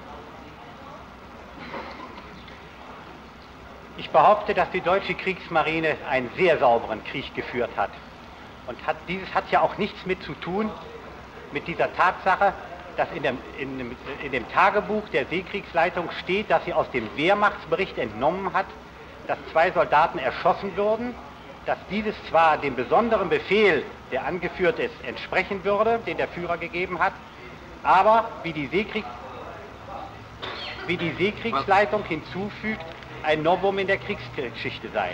Ich behaupte, dass die deutsche Kriegsmarine einen sehr sauberen Krieg geführt hat. Und hat, dieses hat ja auch nichts mit zu tun mit dieser Tatsache, dass in dem, in, dem, in dem Tagebuch der Seekriegsleitung steht, dass sie aus dem Wehrmachtsbericht entnommen hat, dass zwei Soldaten erschossen wurden, dass dieses zwar dem besonderen Befehl, der angeführt ist, entsprechen würde, den der Führer gegeben hat, aber wie die, Seekrieg, wie die Seekriegsleitung hinzufügt, ein Novum in der Kriegsgeschichte sei.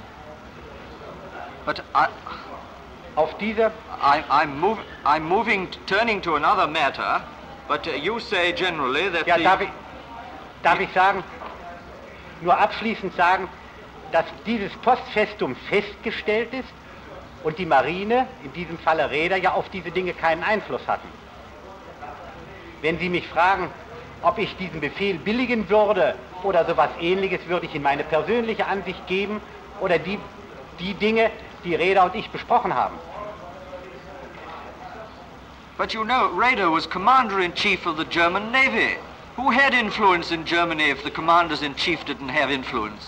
But I, Auf diese I, I'm, move, I'm moving, turning to another matter, but uh, you say generally that Ja, the... darf ich, darf ich sagen, nur abschließend sagen, dass dieses Postfestum festgestellt ist und die Marine, in diesem Falle Räder, ja auf diese Dinge keinen Einfluss hatten. Wenn Sie mich fragen, ob ich diesen Befehl billigen würde oder sowas Ähnliches, würde ich Ihnen meine persönliche Ansicht geben oder die, die Dinge, die Räder und ich besprochen haben. But you know, Raeder was Commander-in-Chief of the German Navy. Who had influence in Germany if the Commanders-in-Chief didn't have influence?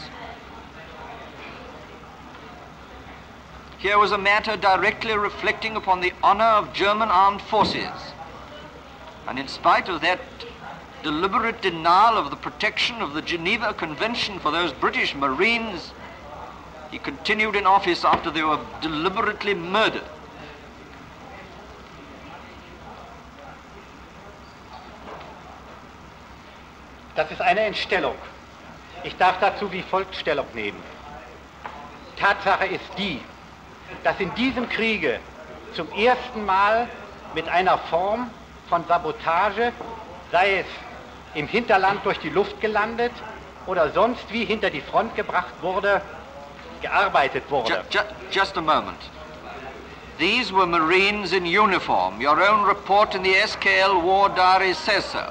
Here was a matter directly reflecting upon the honor of German armed forces. And in spite of that deliberate denial of the protection of the Geneva Convention for those British Marines, he continued in office after they were deliberately murdered. Das ist eine Entstellung. Ich darf dazu wie folgt Stellung nehmen. Tatsache ist die, dass in diesem Kriege zum ersten Mal mit einer Form von Sabotage, sei es im Hinterland durch die Luft gelandet oder sonst wie hinter die Front gebracht wurde, gearbeitet wurde. Just, just, just a moment. These were Marines in uniform. Your own report in the S K L War Diary says so.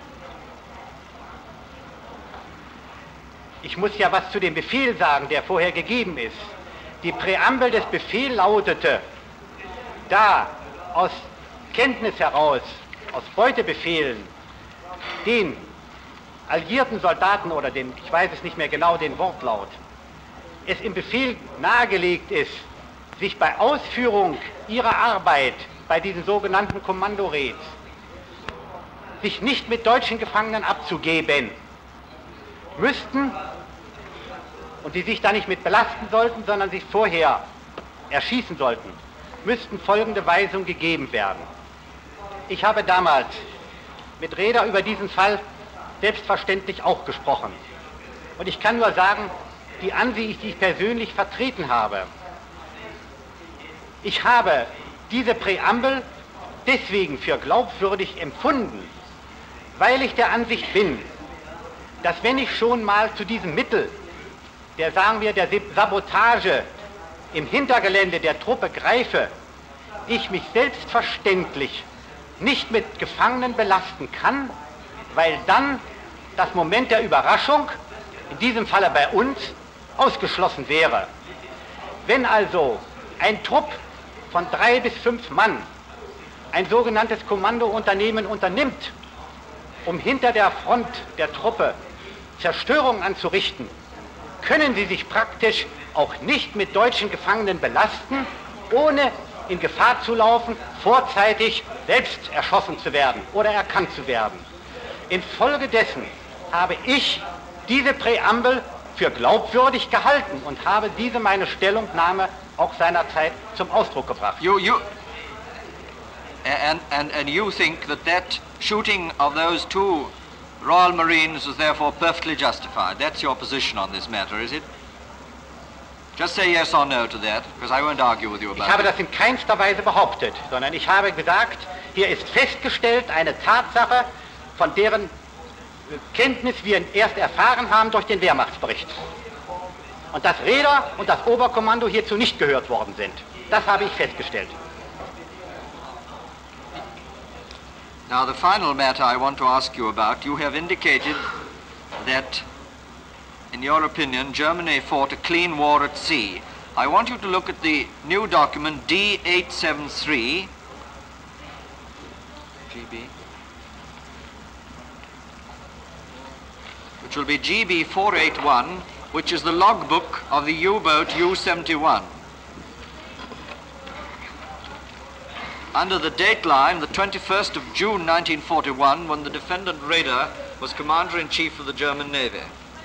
Ich muss ja was zu dem Befehl sagen, der vorher gegeben ist. Die Präambel des Befehls lautete, da aus Kenntnis heraus, aus Beutebefehlen, den alliierten Soldaten oder den, ich weiß es nicht mehr genau, den Wortlaut, es im Befehl nahegelegt ist, sich bei Ausführung ihrer Arbeit bei diesen sogenannten Kommandoraids sich nicht mit deutschen Gefangenen abzugeben, müssten, und die sich da nicht mit belasten sollten, sondern sich vorher erschießen sollten, müssten folgende Weisung gegeben werden. Ich habe damals mit Raeder über diesen Fall selbstverständlich auch gesprochen. Und ich kann nur sagen, die Ansicht, die ich persönlich vertreten habe, ich habe diese Präambel deswegen für glaubwürdig empfunden, weil ich der Ansicht bin, dass wenn ich schon mal zu diesem Mittel, der, sagen wir, der Sabotage im Hintergelände der Truppe greife, ich mich selbstverständlich nicht mit Gefangenen belasten kann, weil dann das Moment der Überraschung, in diesem Falle bei uns, ausgeschlossen wäre. Wenn also ein Trupp von drei bis fünf Mann ein sogenanntes Kommandounternehmen unternimmt, um hinter der Front der Truppe Zerstörung anzurichten, können sie sich praktisch auch nicht mit deutschen Gefangenen belasten, ohne in Gefahr zu laufen, vorzeitig selbst erschossen zu werden oder erkannt zu werden. Infolgedessen habe ich diese Präambel für glaubwürdig gehalten und habe diese meine Stellungnahme auch seinerzeit zum Ausdruck gebracht. You, you, and, and, and you think that that shooting of those two Royal Marines was therefore perfectly justified. That's your position on this matter, is it? Just say yes or no to that, because I won't argue with you about it. Ich habe das in keinster Weise behauptet, sondern ich habe gesagt, hier ist festgestellt eine Tatsache, von deren Kenntnis wir erst erfahren haben durch den Wehrmachtsbericht. Und dass Raeder und das Oberkommando hierzu nicht gehört worden sind. Das habe ich festgestellt. Now, the final matter I want to ask you about, you have indicated that, in your opinion, Germany fought a clean war at sea. I want you to look at the new document D eight seventy-three, G B, which will be G B four eighty-one, which is the logbook of the U-boat U seventy-one. Under the date line, the twenty-first of June nineteen forty-one, when the defendant Raeder was Commander-in-Chief of the German Navy.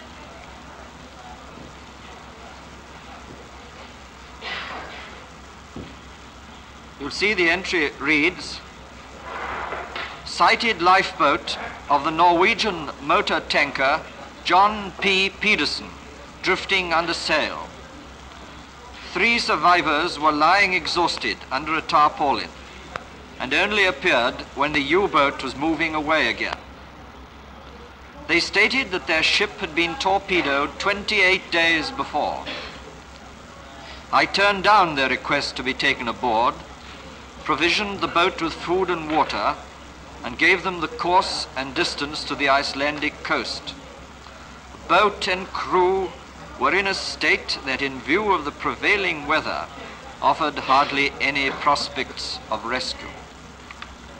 You'll see the entry reads, sighted lifeboat of the Norwegian motor tanker John P. Pedersen, drifting under sail. Three survivors were lying exhausted under a tarpaulin and only appeared when the U-boat was moving away again. They stated that their ship had been torpedoed twenty-eight days before. I turned down their request to be taken aboard, provisioned the boat with food and water, and gave them the course and distance to the Icelandic coast. The boat and crew were in a state that, in view of the prevailing weather, offered hardly any prospects of rescue.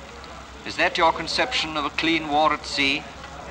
Is that your conception of a clean war at sea?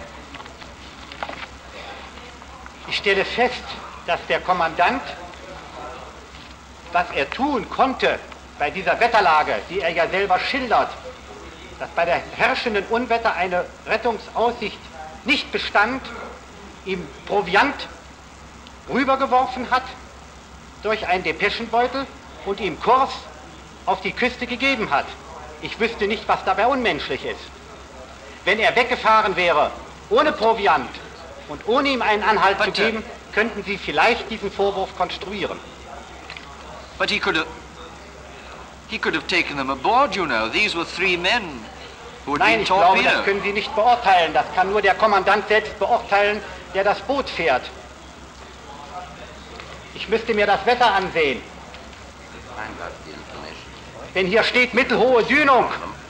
Ich stelle fest, dass der Kommandant, was er tun konnte bei dieser Wetterlage, die er ja selber schildert, dass bei der herrschenden Unwetter eine Rettungsaussicht nicht bestand, ihm Proviant rübergeworfen hat durch einen Depeschenbeutel und ihm Kurs auf die Küste gegeben hat. Ich wüsste nicht, was dabei unmenschlich ist. Wenn er weggefahren wäre, ohne Proviant und ohne ihm einen Anhalt But, zu geben, könnten Sie vielleicht diesen Vorwurf konstruieren. But he could have, he could have taken them aboard, you know. These were three men who had Nein, been ich glaube, das torpedoed. können Sie nicht beurteilen. Das kann nur der Kommandant selbst beurteilen, der das Boot fährt. Ich müsste mir das Wetter ansehen. Wenn hier steht mittelhohe Dünung,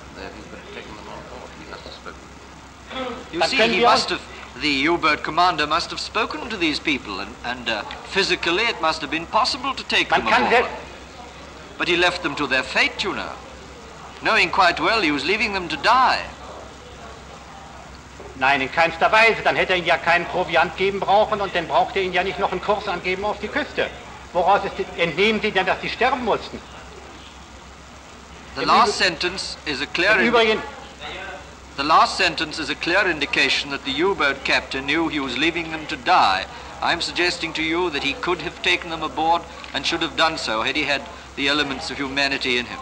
You Dann see, können he wir must uns- have, the U-boat commander must have spoken to these people, and, and uh, physically it must have been possible to take man them kann aboard. selbst... But he left them to their fate, you know, knowing quite well he was leaving them to die. Nein, in keinster Weise. Dann hätte er ihnen ja keinen Proviant geben brauchen und dann braucht er ihnen ja nicht noch einen Kurs angeben auf die Küste. Woraus ist, entnehmen Sie denn, dass sie sterben mussten? The Im last Üb- sentence is a clear Im indi- Übrigen, the last sentence is a clear indication that the U-boat captain knew he was leaving them to die. I'm suggesting to you that he could have taken them aboard and should have done so had he had the elements of humanity in him.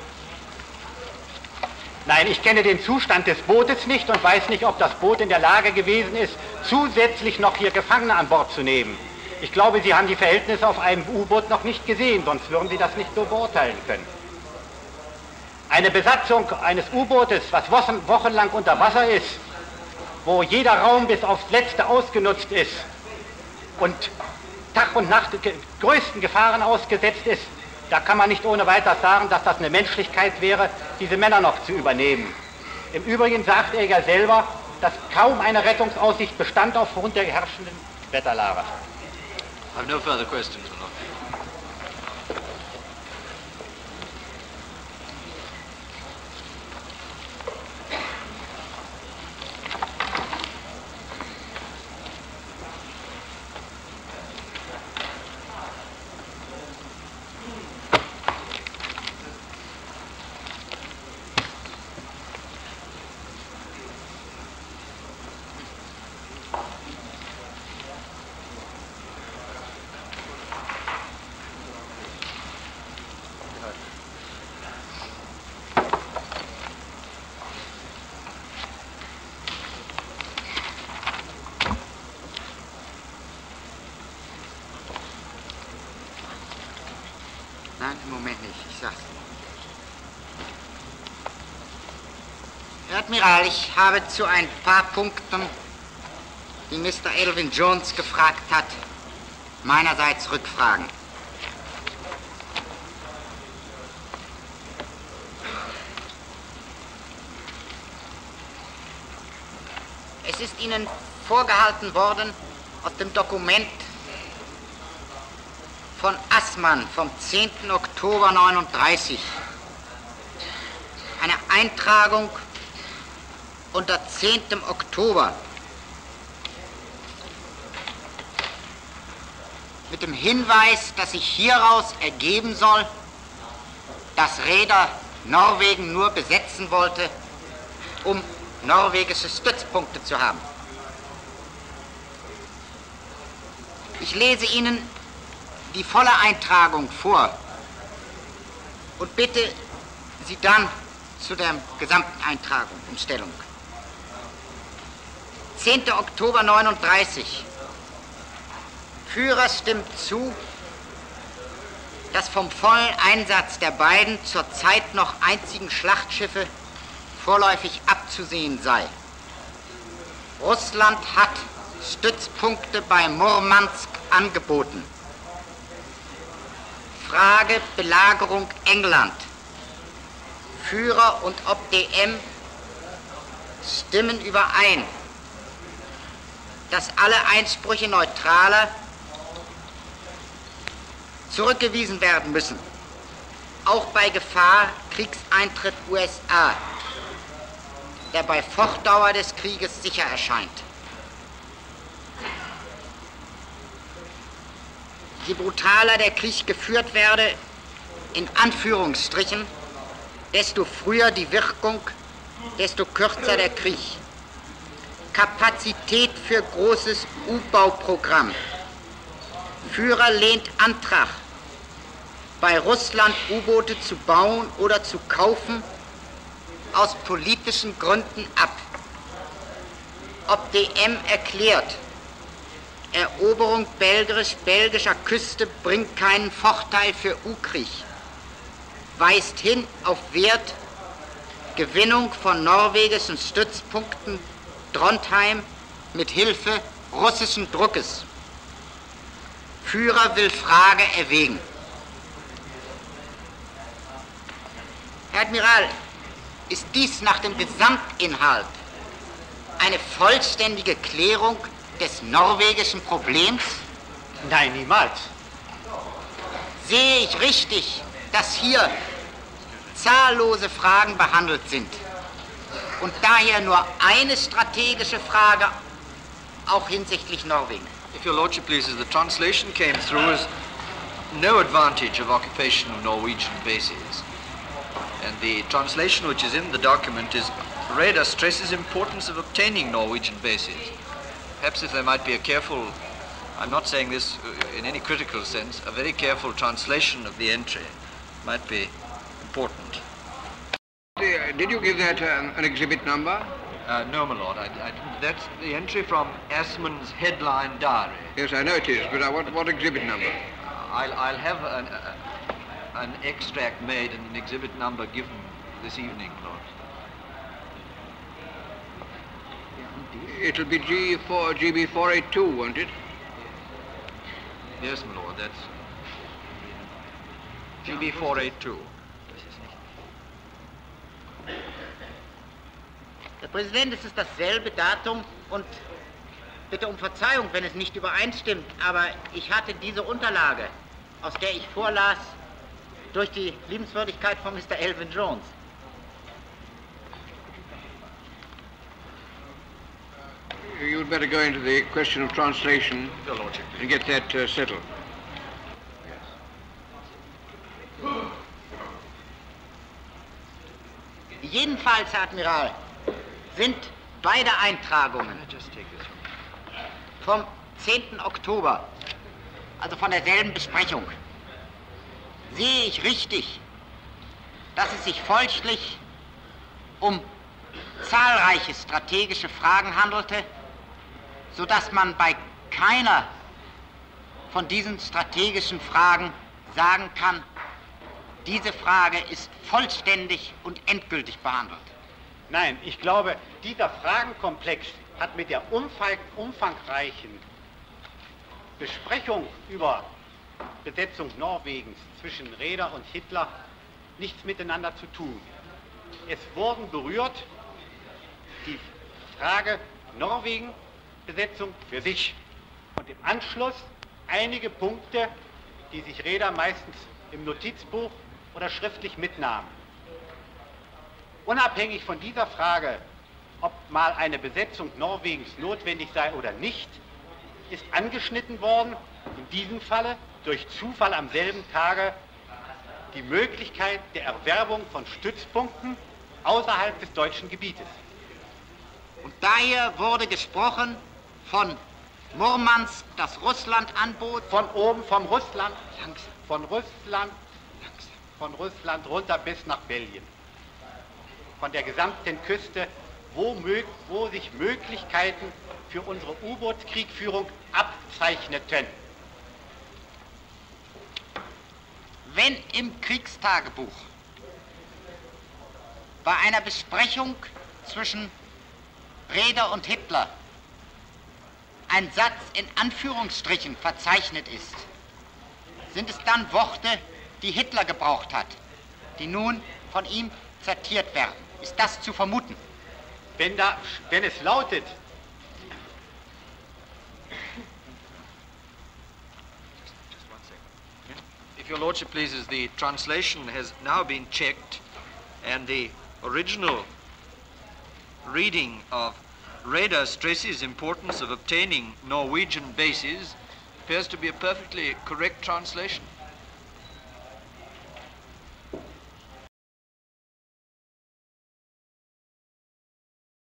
nein, ich kenne den Zustand des Bootes nicht und weiß nicht, ob das Boot in der Lage gewesen ist, zusätzlich noch hier Gefangene an Bord zu nehmen. Ich glaube, Sie haben die Verhältnisse auf einem U-Boot noch nicht gesehen, sonst würden Sie das nicht so beurteilen können. Eine Besatzung eines U-Bootes, was wochen, wochenlang unter Wasser ist, wo jeder Raum bis aufs Letzte ausgenutzt ist und Tag und Nacht ge größten Gefahren ausgesetzt ist, da kann man nicht ohne weiteres sagen, dass das eine Menschlichkeit wäre, diese Männer noch zu übernehmen. Im Übrigen sagt er ja selber, dass kaum eine Rettungsaussicht bestand aufgrund der herrschenden Wetterlage. I have no further questions, my lord. Nein, im Moment nicht, ich sag's. Herr Admiral, ich habe zu ein paar Punkten, die Mister Elvin Jones gefragt hat, meinerseits Rückfragen. Es ist Ihnen vorgehalten worden aus dem Dokument von Assmann vom zehnten Oktober neununddreißig. Eine Eintragung unter zehnten Oktober mit dem Hinweis, dass sich hieraus ergeben soll, dass Räder Norwegen nur besetzen wollte, um norwegische Stützpunkte zu haben. Ich lese Ihnen die volle Eintragung vor und bitte Sie dann zu der gesamten Eintragung um Stellung. zehnten Oktober neununddreißig. Führer stimmt zu, dass vom vollen Einsatz der beiden zurzeit noch einzigen Schlachtschiffe vorläufig abzusehen sei. Russland hat Stützpunkte bei Murmansk angeboten. Frage Belagerung England. Führer und O B D M stimmen überein, dass alle Einsprüche Neutraler zurückgewiesen werden müssen, auch bei Gefahr Kriegseintritt U S A. der bei Fortdauer des Krieges sicher erscheint. Je brutaler der Krieg geführt werde, in Anführungsstrichen, desto früher die Wirkung, desto kürzer der Krieg. Kapazität für großes U-Bauprogramm. Führer lehnt Antrag, bei Russland U-Boote zu bauen oder zu kaufen, aus politischen Gründen ab. Ob D M erklärt, Eroberung belgisch-belgischer Küste bringt keinen Vorteil für U-Krieg, weist hin auf Wert, Gewinnung von norwegischen Stützpunkten Trondheim mit Hilfe russischen Druckes. Führer will Frage erwägen. Herr Admiral, ist dies nach dem Gesamtinhalt eine vollständige Klärung des norwegischen Problems? Nein, niemals. Sehe ich richtig, dass hier zahllose Fragen behandelt sind und daher nur eine strategische Frage auch hinsichtlich Norwegen? If your lordship pleases, the translation came through as no advantage of occupation of Norwegian bases. And the translation which is in the document is, Raeder stresses importance of obtaining Norwegian bases. Perhaps if there might be a careful, I'm not saying this in any critical sense, a very careful translation of the entry might be important. The, did you give that um, an exhibit number? Uh, no, my lord, I, I, that's the entry from Assman's headline diary. Yes, I know it is, but uh, what, what exhibit number? I'll, I'll have an, uh, an extract made and an exhibit number given this evening, Lord. It'll be G four, G B four eighty-two, won't it? Yes, my lord, that's G B four eighty-two. Herr Präsident, es ist dasselbe Datum und bitte um Verzeihung, wenn es nicht übereinstimmt, aber ich hatte diese Unterlage, aus der ich vorlas, durch die Liebenswürdigkeit von Mister Elvin Jones. You'd better go into the question of translation Your lordship. and get that uh, settled. Jedenfalls, Herr Admiral, sind beide Eintragungen vom zehnten Oktober, also von derselben Besprechung, sehe ich richtig, dass es sich folglich um zahlreiche strategische Fragen handelte, sodass man bei keiner von diesen strategischen Fragen sagen kann, diese Frage ist vollständig und endgültig behandelt. Nein, ich glaube, dieser Fragenkomplex hat mit der umfang, umfangreichen Besprechung über Besetzung Norwegens zwischen Raeder und Hitler nichts miteinander zu tun. Es wurden berührt die Frage Norwegen-Besetzung für sich und im Anschluss einige Punkte, die sich Raeder meistens im Notizbuch oder schriftlich mitnahm. Unabhängig von dieser Frage, ob mal eine Besetzung Norwegens notwendig sei oder nicht, ist angeschnitten worden, in diesem Falle durch Zufall am selben Tage, die Möglichkeit der Erwerbung von Stützpunkten außerhalb des deutschen Gebietes. Und daher wurde gesprochen von Murmansk, das Russland anbot. Von oben, vom Russland, Langsam. von Russland, von Russland runter bis nach Belgien. Von der gesamten Küste, wo, mög, wo sich Möglichkeiten für unsere U-Bootskriegführung abzeichneten. Wenn im Kriegstagebuch bei einer Besprechung zwischen Raeder und Hitler ein Satz in Anführungsstrichen verzeichnet ist, sind es dann Worte, die Hitler gebraucht hat, die nun von ihm zitiert werden. Ist das zu vermuten? Wenn, da, wenn es lautet, If your lordship pleases, the translation has now been checked and the original reading of Reidar Stresses importance of obtaining Norwegian bases appears to be a perfectly correct translation.